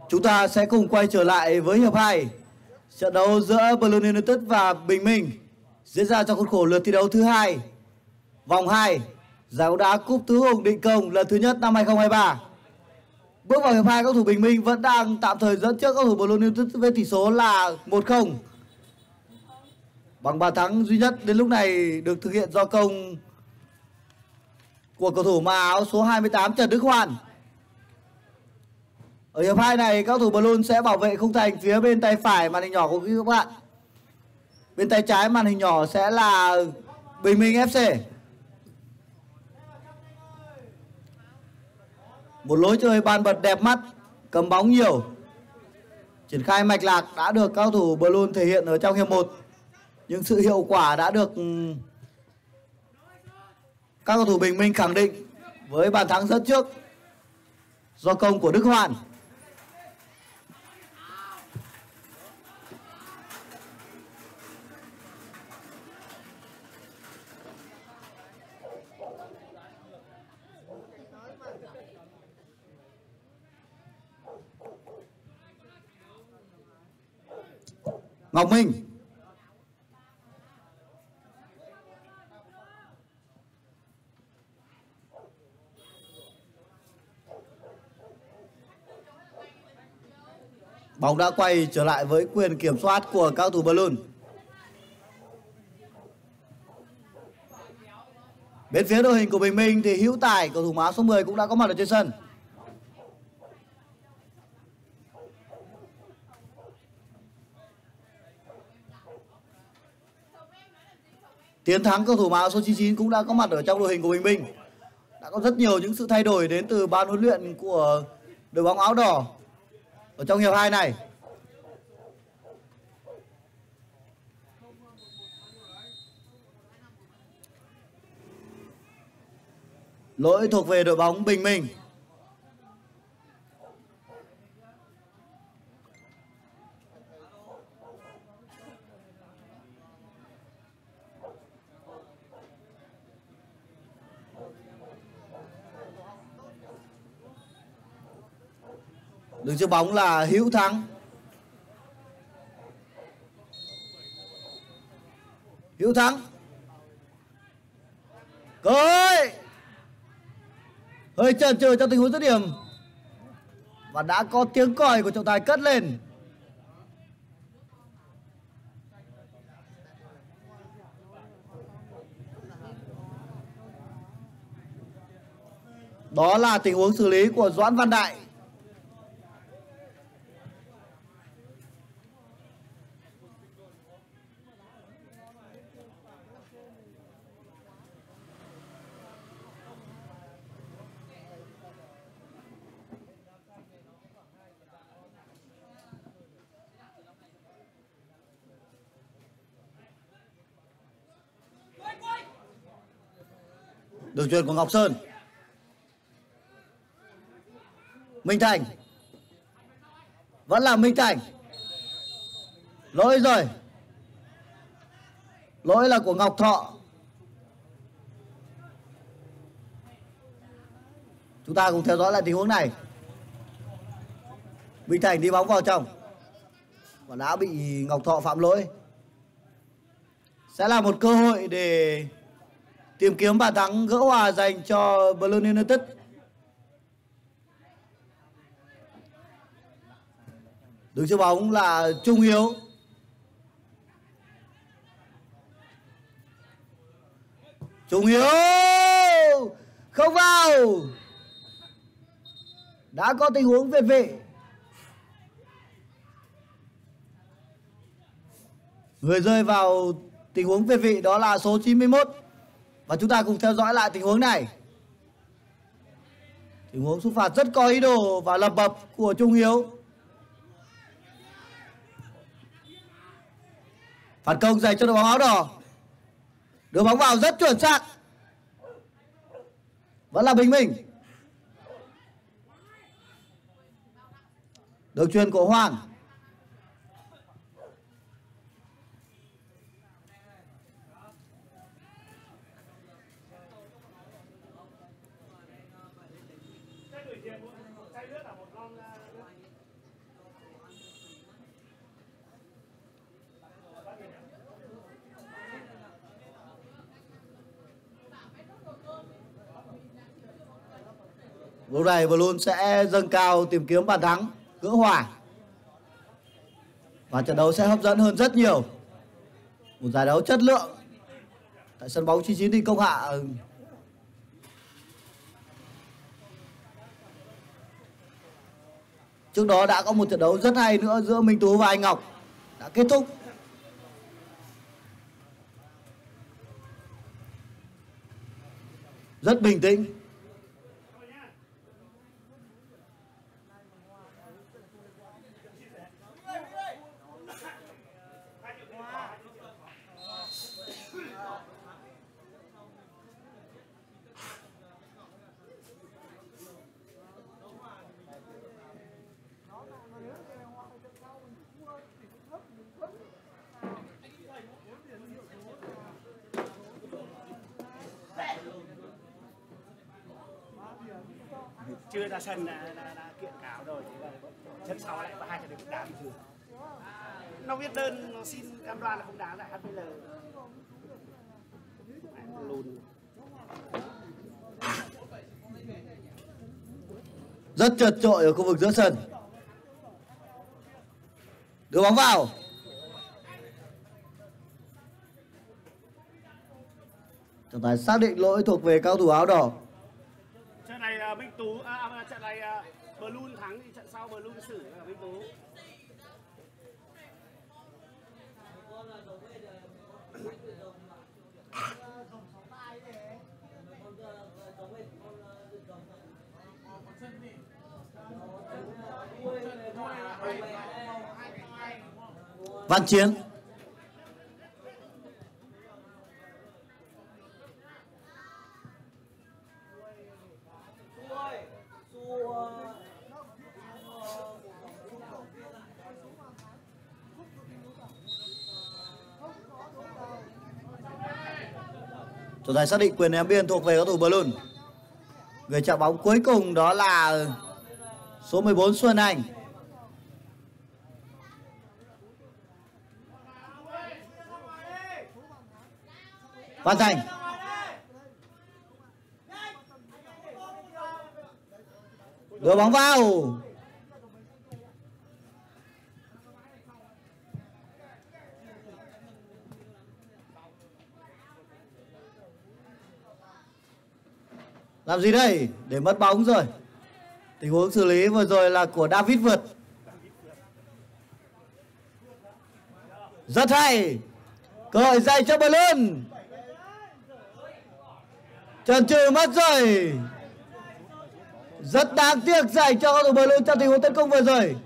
Chúng ta sẽ cùng quay trở lại với hiệp hai. Trận đấu giữa Blue United và Bình Minh diễn ra trong khuôn khổ lượt thi đấu thứ hai, vòng hai, giải bóng đá cúp tứ hùng Định Công lần thứ nhất năm hai không hai ba. Bước vào hiệp hai, các thủ Bình Minh vẫn đang tạm thời dẫn trước các thủ Blue United với tỷ số là một không. Bằng bàn thắng duy nhất đến lúc này được thực hiện do công của cầu thủ mặc áo số hai mươi tám Trần Đức Hoan. Ở hiệp hai này, các thủ Blue sẽ bảo vệ khung thành phía bên tay phải màn hình nhỏ của các bạn. Bên tay trái màn hình nhỏ sẽ là Bình Minh ép xê. Một lối chơi bàn bật đẹp mắt, cầm bóng nhiều, triển khai mạch lạc đã được các thủ Blue thể hiện ở trong hiệp một. Nhưng sự hiệu quả đã được các cầu thủ Bình Minh khẳng định với bàn thắng dẫn trước do công của Đức Hoan. Ngọc Minh. Bóng đã quay trở lại với quyền kiểm soát của các cầu thủ Blue. Bên phía đội hình của Bình Minh thì Hữu Tài, cầu thủ áo số mười cũng đã có mặt ở trên sân. Tiến Thắng, cầu thủ áo số chín mươi chín cũng đã có mặt ở trong đội hình của Bình Minh. Đã có rất nhiều những sự thay đổi đến từ ban huấn luyện của đội bóng áo đỏ ở trong hiệp hai này. Lỗi thuộc về đội bóng Bình Minh. Đứng trước bóng là Hữu Thắng. Hữu Thắng. Cơ hội. Hơi chần chừ trong tình huống dứt điểm. Và đã có tiếng còi của trọng tài cất lên. Đó là tình huống xử lý của Doãn Văn Đại. Đường chuyền của Ngọc Sơn. Minh Thành. Vẫn là Minh Thành. Lỗi rồi. Lỗi là của Ngọc Thọ. Chúng ta cùng theo dõi lại tình huống này. Minh Thành đi bóng vào trong và đã bị Ngọc Thọ phạm lỗi. Sẽ là một cơ hội để tìm kiếm bàn thắng gỡ hòa dành cho Blue United. Đứng trước bóng là Trung Hiếu. Trung Hiếu không vào. Đã có tình huống việt vị. Người rơi vào tình huống việt vị đó là số chín mươi mốt. Và chúng ta cùng theo dõi lại tình huống này. Tình huống sút phạt rất có ý đồ và lập bập của Trung Hiếu. Phản công dành cho đội bóng áo đỏ. Đưa bóng vào rất chuẩn xác. Vẫn là Bình Minh. Đường chuyền của Hoàng. Lúc này Blue sẽ dâng cao tìm kiếm bàn thắng gỡ hòa. Và trận đấu sẽ hấp dẫn hơn rất nhiều. Một giải đấu chất lượng tại sân bóng chín chín Đinh Công Hạ. Trước đó đã có một trận đấu rất hay nữa giữa Minh Tú và Anh Ngọc đã kết thúc. Rất bình tĩnh. Chưa ra sân đã, đã, đã kiện cáo rồi, thế là trận sau lại có hai trận đấu đá bình thường. Nó viết đơn, nó xin cam đoan là không đá lại hát pê lờ. Lùn. Rất chật chội ở khu vực giữa sân. Đưa bóng vào. Trọng tài xác định lỗi thuộc về cao thủ áo đỏ. Trận này uh, Minh Tú, à, trận này uh, Blue thắng thì trận sau Blue xử là Minh Tú. Văn Chiến. Trọng tài xác định quyền ném biên thuộc về cầu thủ Blue. Người chạm bóng cuối cùng đó là số mười bốn Xuân Anh. Văn Thành. Đưa bóng vào. Làm gì đây? Để mất bóng rồi. Tình huống xử lý vừa rồi là của David Vượt. Rất hay. Cơ hội dành cho Blue. Chần chừ mất rồi. Rất đáng tiếc dành cho cầu thủ Blue trong tình huống tấn công vừa rồi.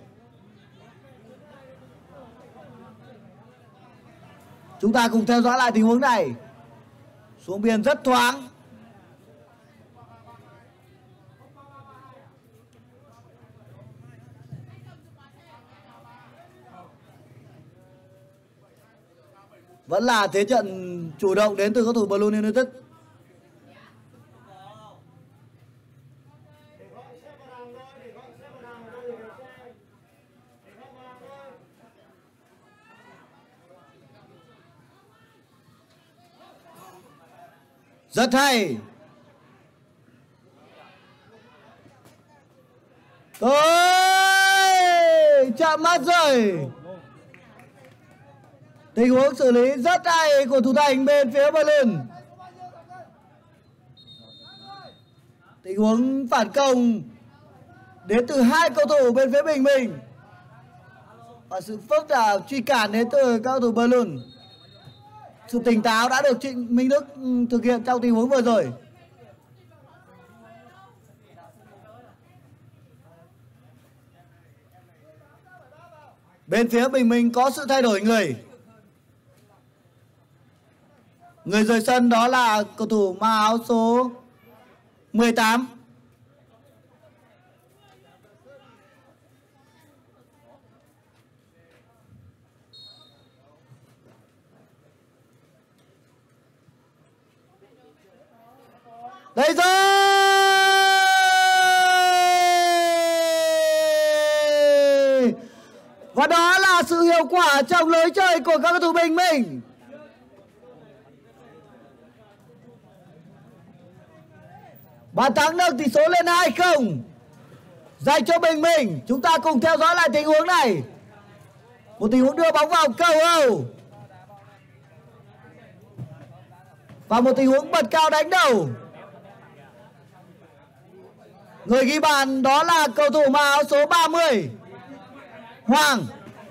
Chúng ta cùng theo dõi lại tình huống này. Xuống biên rất thoáng. Vẫn là thế trận chủ động đến từ cầu thủ Blue United. Rất hay. Ôi, chạm mắt rồi. Tình huống xử lý rất hay của thủ thành bên phía Blue. Tình huống phản công đến từ hai cầu thủ bên phía Bình Minh. Và sự phức tạp truy cản đến từ các cầu thủ Blue. Sự tỉnh táo đã được Trịnh Minh Đức thực hiện trong tình huống vừa rồi. Bên phía Bình Minh có sự thay đổi người. Người rời sân đó là cầu thủ mang áo số mười tám. Đây rồi. Và đó là sự hiệu quả trong lối chơi của các cầu thủ Bình Minh. Bàn thắng nâng tỷ số lên hai không dành cho Bình Minh. Chúng ta cùng theo dõi lại tình huống này. Một tình huống đưa bóng vào cầu Âu và một tình huống bật cao đánh đầu. Người ghi bàn đó là cầu thủ mặc áo số ba mươi Hoàng.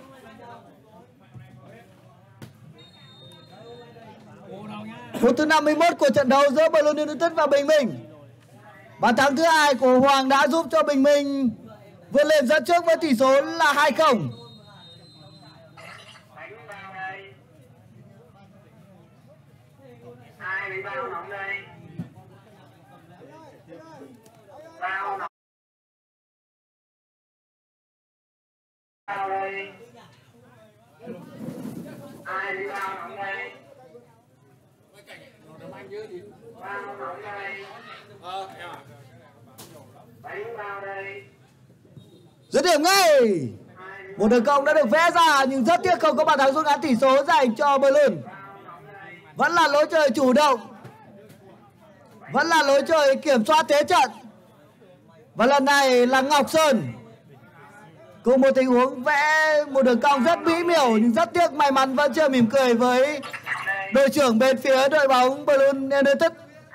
Phút thứ năm mươi mốt của trận đấu giữa Blue United và Bình Minh. Bàn thắng thứ hai của Hoàng đã giúp cho Bình Minh vươn lên dẫn trước với tỷ số là hai không. Ai bị bao nóng đây? Bao nóng. Bao đây. Ai bị bao nóng đây? Bao nóng đây. Đánh bao đây. Dứt điểm ngay. Một đường cong đã được vẽ ra nhưng rất tiếc không có bàn thắng rút ngắn tỷ số dành cho Blue. Vẫn là lối chơi chủ động, vẫn là lối chơi kiểm soát thế trận. Và lần này là Ngọc Sơn cùng một tình huống vẽ một đường cong rất mỹ miều, nhưng rất tiếc may mắn vẫn chưa mỉm cười với đội trưởng bên phía đội bóng Blue United.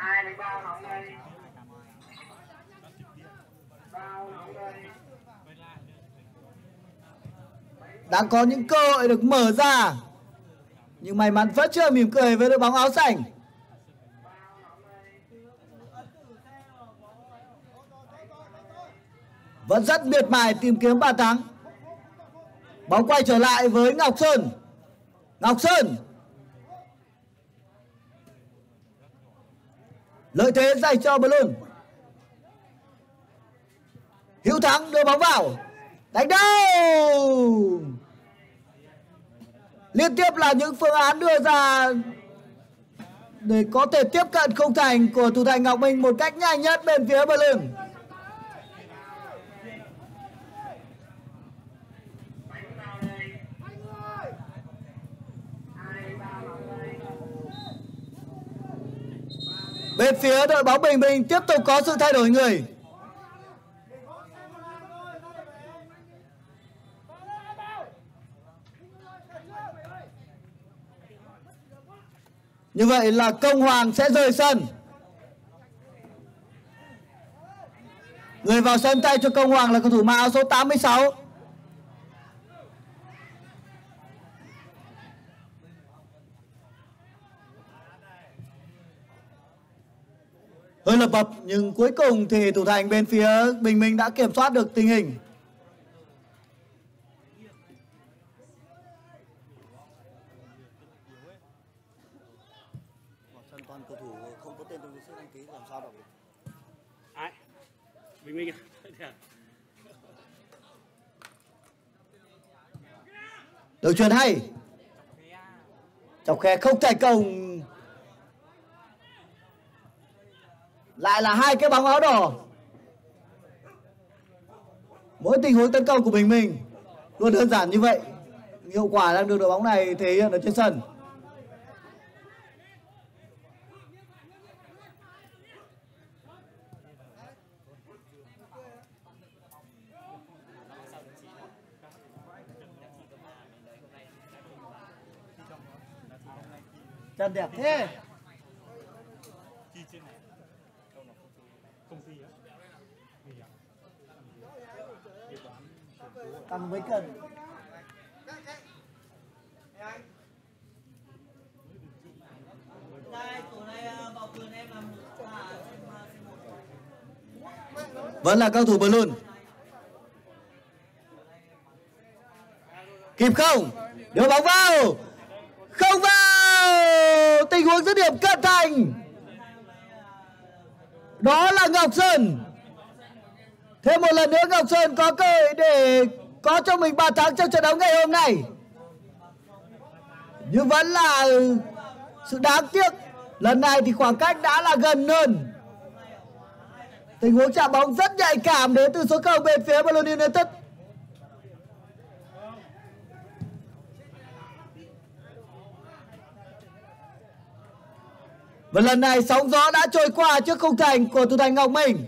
Đang có những cơ hội được mở ra nhưng may mắn vẫn chưa mỉm cười với đội bóng áo xanh. Vẫn rất miệt mài tìm kiếm bàn thắng. Bóng quay trở lại với Ngọc Sơn. Ngọc Sơn. Lợi thế dành cho Blue. Hữu Thắng đưa bóng vào. Đánh đâu. Liên tiếp là những phương án đưa ra để có thể tiếp cận khung thành của thủ thành Ngọc Minh một cách nhanh nhất bên phía Blue. Bên phía đội bóng Bình Minh tiếp tục có sự thay đổi người. Như vậy là Công Hoàng sẽ rời sân. Người vào sân thay cho Công Hoàng là cầu thủ mặc áo số tám mươi sáu. Hơi lập bập nhưng cuối cùng thì thủ thành bên phía Bình Minh đã kiểm soát được tình hình. Toàn cầu thủ không có tên trong lịch sử đăng ký làm sao được? Ai? Bình Minh à? Đường chuyền hay. Chọc khe không thành công. Lại là hai cái bóng áo đỏ. Mỗi tình huống tấn công của Bình Minh luôn đơn giản như vậy, hiệu quả đang được đội bóng này thể hiện ở trên sân. Chân đẹp thế. Tăng mấy cân. Vẫn là cao thủ Blue. Kịp không? Đưa bóng vào. Không vào. Tình huống dứt điểm cận thành. Đó là Ngọc Sơn. Thêm một lần nữa Ngọc Sơn có cơ hội để có cho mình bàn thắng trong trận đấu ngày hôm nay. Nhưng vẫn là sự đáng tiếc. Lần này thì khoảng cách đã là gần hơn. Tình huống chạm bóng rất nhạy cảm đến từ số không bên phía Blue United. Và lần này sóng gió đã trôi qua trước khung thành của thủ thành Ngọc Minh.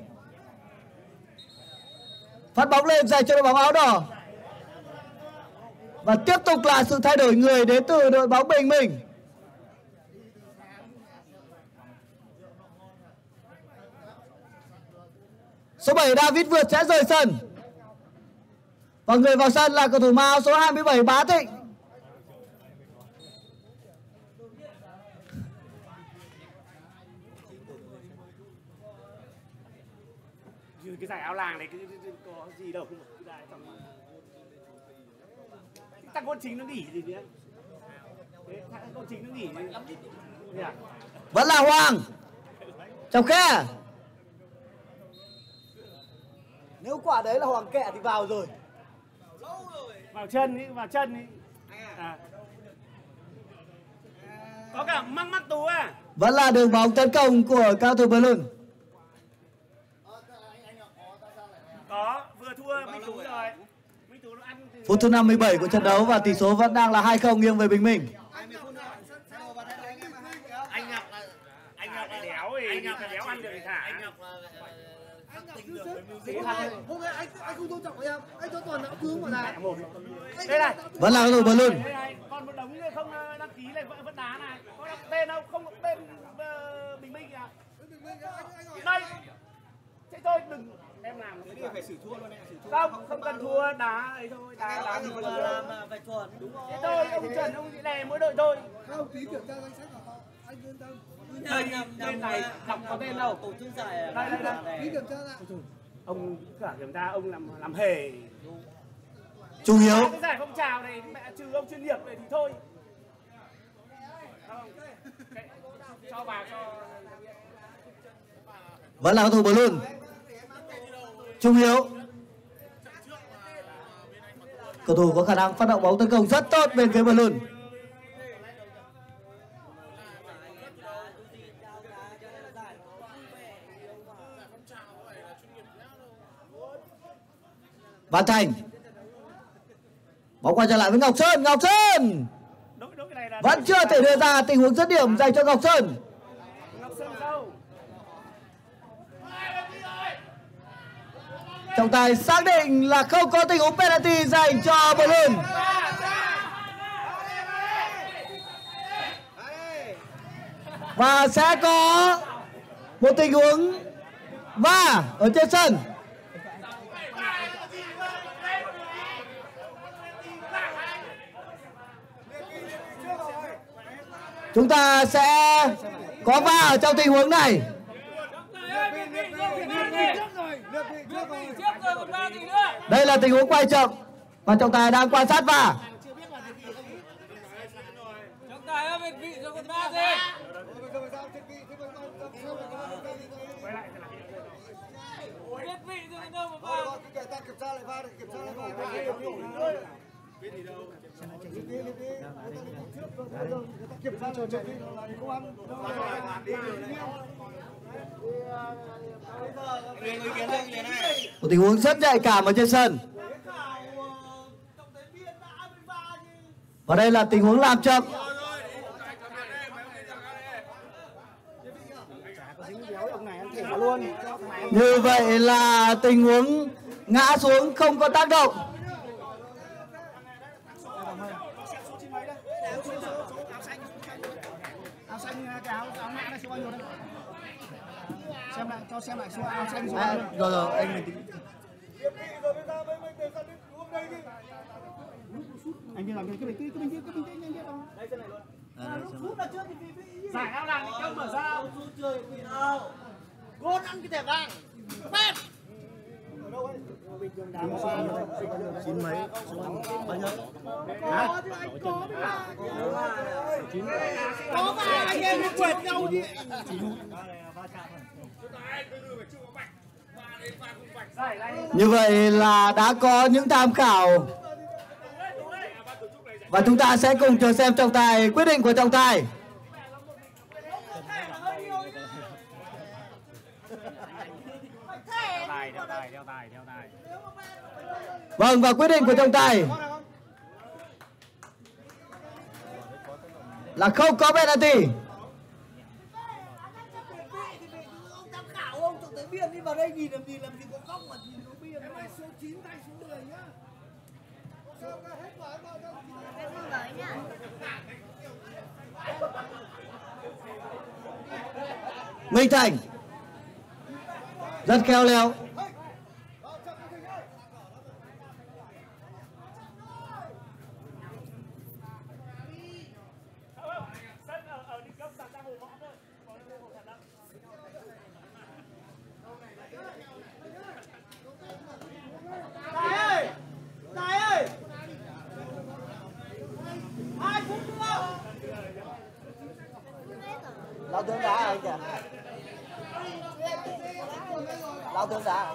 Phát bóng lên dành cho đội bóng áo đỏ. Và tiếp tục là sự thay đổi người đến từ đội bóng Bình Minh. Số bảy David Vượt sẽ rời sân. Và người vào sân là cầu thủ áo số hai mươi bảy Bá Thịnh. Cái giải áo làng này có gì đâu, thằng con chính nó nghỉ gì đấy, thằng con chính nó nghỉ gì à? Vẫn là Hoàng trong khe. Nếu quả đấy là Hoàng Kẹ thì vào rồi. Vào chân ý, vào chân ý. À. Có cả mắc mắc tú à? Vẫn là đường bóng tấn công của cao thủ Berlin. Có, vừa thua Minh Tú rồi. Minh Tú nó ăn từ... Phút thứ năm mươi bảy của trận đấu và tỷ số vẫn đang là hai không nghiêng về Bình Minh. Anh Ngọc là anh Ngọc là đéo thì anh Ngọc là đéo ăn được thì thả. Anh Ngọc là hôm nay anh anh không tôn trọng em, anh cho toàn não tướng mà là. Đây này. Vẫn là cầu thủ Berlin. Đây này, còn một đống không đăng ký này vẫn đá này. Có đăng tên đâu, không có tên uh, Bình Minh à? Đây. Thế thôi đừng em làm cái này phải xử thua luôn em, xử thua. Không, không cần thua, đá ấy thôi, đá làm thì làm phải chuẩn, đúng rồi. Thế thôi, ông Trần ông chỉ lè mỗi đội thôi. Không tí kiểm tra danh sách của họ, anh yên tâm. Đây, tên này đọc có tên đâu? Tổ chức giải. Đây đây đây. Tí kiểm tra lại. Ông cả kiểm tra ông làm làm hề. Trung Hiếu. Cái giải phong trào này mẹ trừ ông chuyên nghiệp này thì thôi. Không. Cho vào cho. Vẫn là cầu thủ Berlin. Trung Hiếu. Cầu thủ có khả năng phát động bóng tấn công rất tốt bên phía Berlin. Văn Thành. Bóng quay trở lại với Ngọc Sơn. Ngọc Sơn vẫn chưa thể đưa ra tình huống dứt điểm dành cho Ngọc Sơn. Trọng tài xác định là không có tình huống penalty dành cho Berlin. Và sẽ có một tình huống va ở trên sân. Chúng ta sẽ có va ở trong tình huống này. Đây là tình huống quay chậm và trọng tài đang quan sát va. Trọng tài ơi, vị rồi còn va gì? Biết vị rồi đâu mà va. Kiểm tra lại va, kiểm tra lại va. Kiểm tra cho trận không ăn. Một tình huống rất nhạy cảm ở trên sân. Và đây là tình huống làm chậm. Như vậy là tình huống ngã xuống không có tác động. Áo xanh cái áo áo mã này số bao nhiêu đây? Xem lại cho xem lại số áo xanh số À, bao nhiêu. rồi rồi anh mình tính. Anh đi làm cái bình cái bình cái bình cái nhanh nhất không? Đây trên này luôn. Giải áo làng thì mở ra. Trời quỷ nào. Gôn ăn cái thẻ vàng. Phép. Chín mấy? Bao nhiêu? Có chứ anh có mới là. Có mà anh em nó quẹt nhau đi. Như vậy là đã có những tham khảo. Và chúng ta sẽ cùng chờ xem trọng tài quyết định của trọng tài. Tài, theo tài, theo tài, theo tài. Vâng, và quyết định của trọng tài là không có penalty. đây nhìn làm gì, làm gì có góc mà nhìn nó biên. Em ơi, số chín tay số mười nhá. Sao cả hết rồi mà đâu. Em không nói nhá. Minh Thành rất khéo léo. Tài ơi! Tài ơi! Hai phút nữa! Lao tướng đá anh kìa. Lao tướng đá.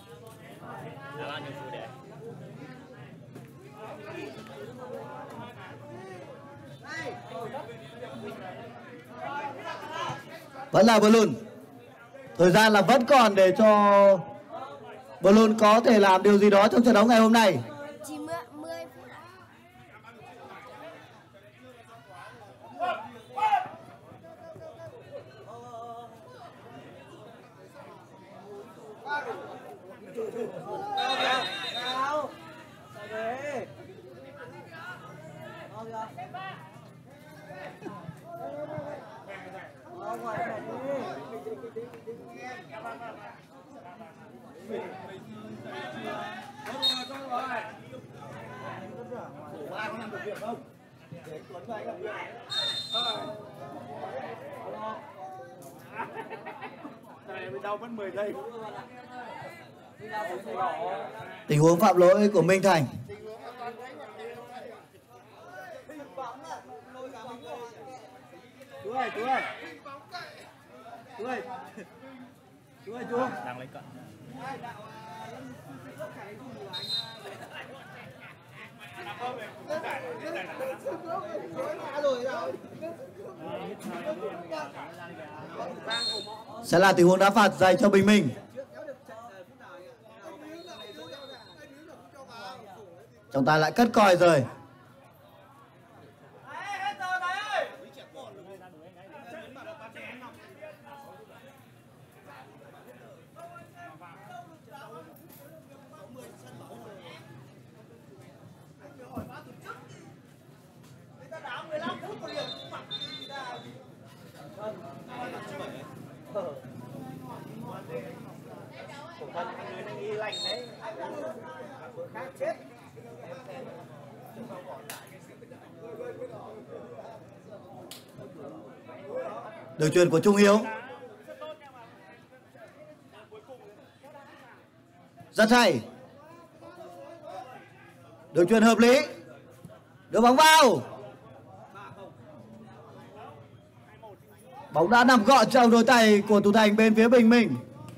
Vẫn là Blue. Thời gian là vẫn còn để cho Blue có thể làm điều gì đó trong trận đấu ngày hôm nay. Chỉ mười phút. Đau mất mười giây. Tình huống phạm lỗi của Minh Thành. Chú ơi, chú ơi. Chú ơi. Chú ơi, chú. Đang lấy cận. Sẽ là tình huống đá phạt dành cho Bình Minh. Trọng tài lại cất còi rồi. Đường chuyền của Trung Hiếu rất hay. Đường chuyền hợp lý, đưa bóng vào. Bóng đã nằm gọn trong đôi tay của thủ thành bên phía Bình Minh.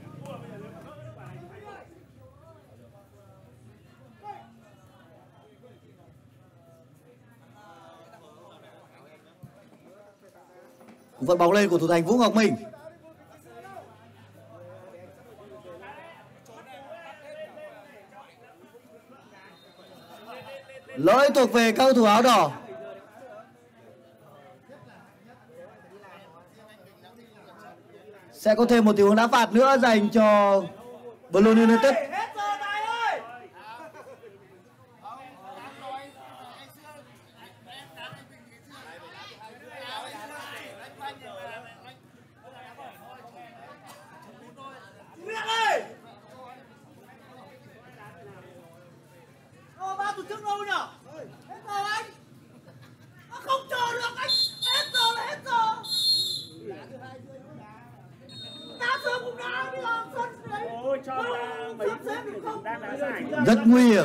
Vận bóng lên của thủ thành Vũ Ngọc Minh. Lỗi thuộc về cầu thủ áo đỏ. Sẽ có thêm một tình huống đá phạt nữa dành cho Blue United. Rất nguy hiểm.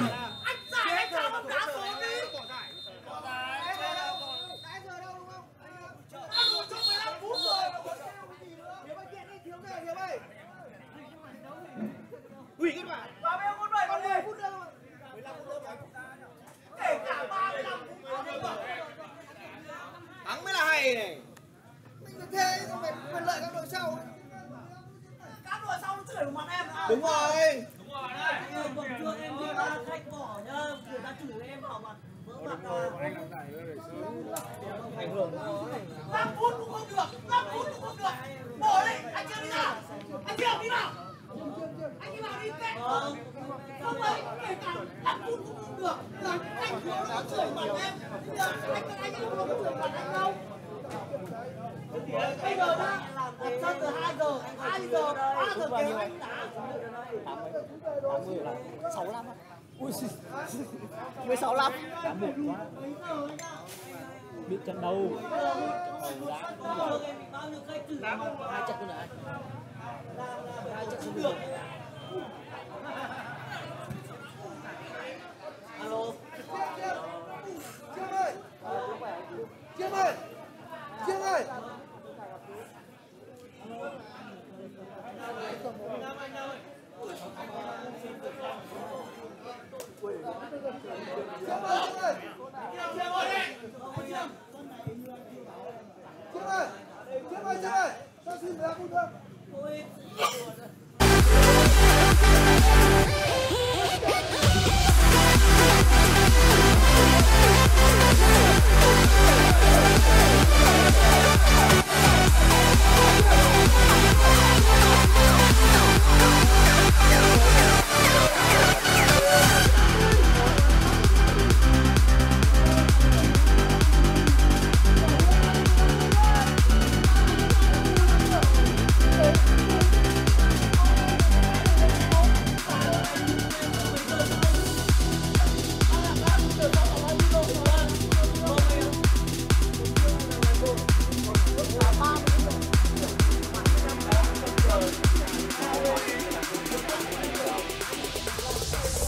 Thắng mới là hay này. Mình được thế không phải quyền lợi các đội sau. Các đội sau nó chửi vào mặt em. Đúng rồi. Đúng rồi đấy. Còn chưa em đi ra khách bỏ nhá, người ta chửi em vào mặt vỡ mặt rồi. Ảnh hưởng năm phút cũng không được, năm phút cũng không được. Bỏ đi, anh chưa đi nào. Anh chưa đi nào. tí tệ. Không ấy, kể cả năm phút cũng không được. Là anh thiếu nó chửi mặt em. Bây giờ anh các anh không có chửi mặt anh đâu. Bây giờ đã làm sân từ hai giờ, hai giờ, ba giờ kêu anh đá. sáu mươi lăm á. Ui xì. mười sáu lăm. Biết trận đấu. Hai trận nữa này. Hai trận không được. Alo. Chiêm ơi. Chiêm ơi. Chiêm ơi.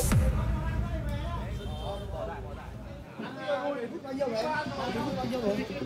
Bao nhiêu đấy? Bao nhiêu rồi?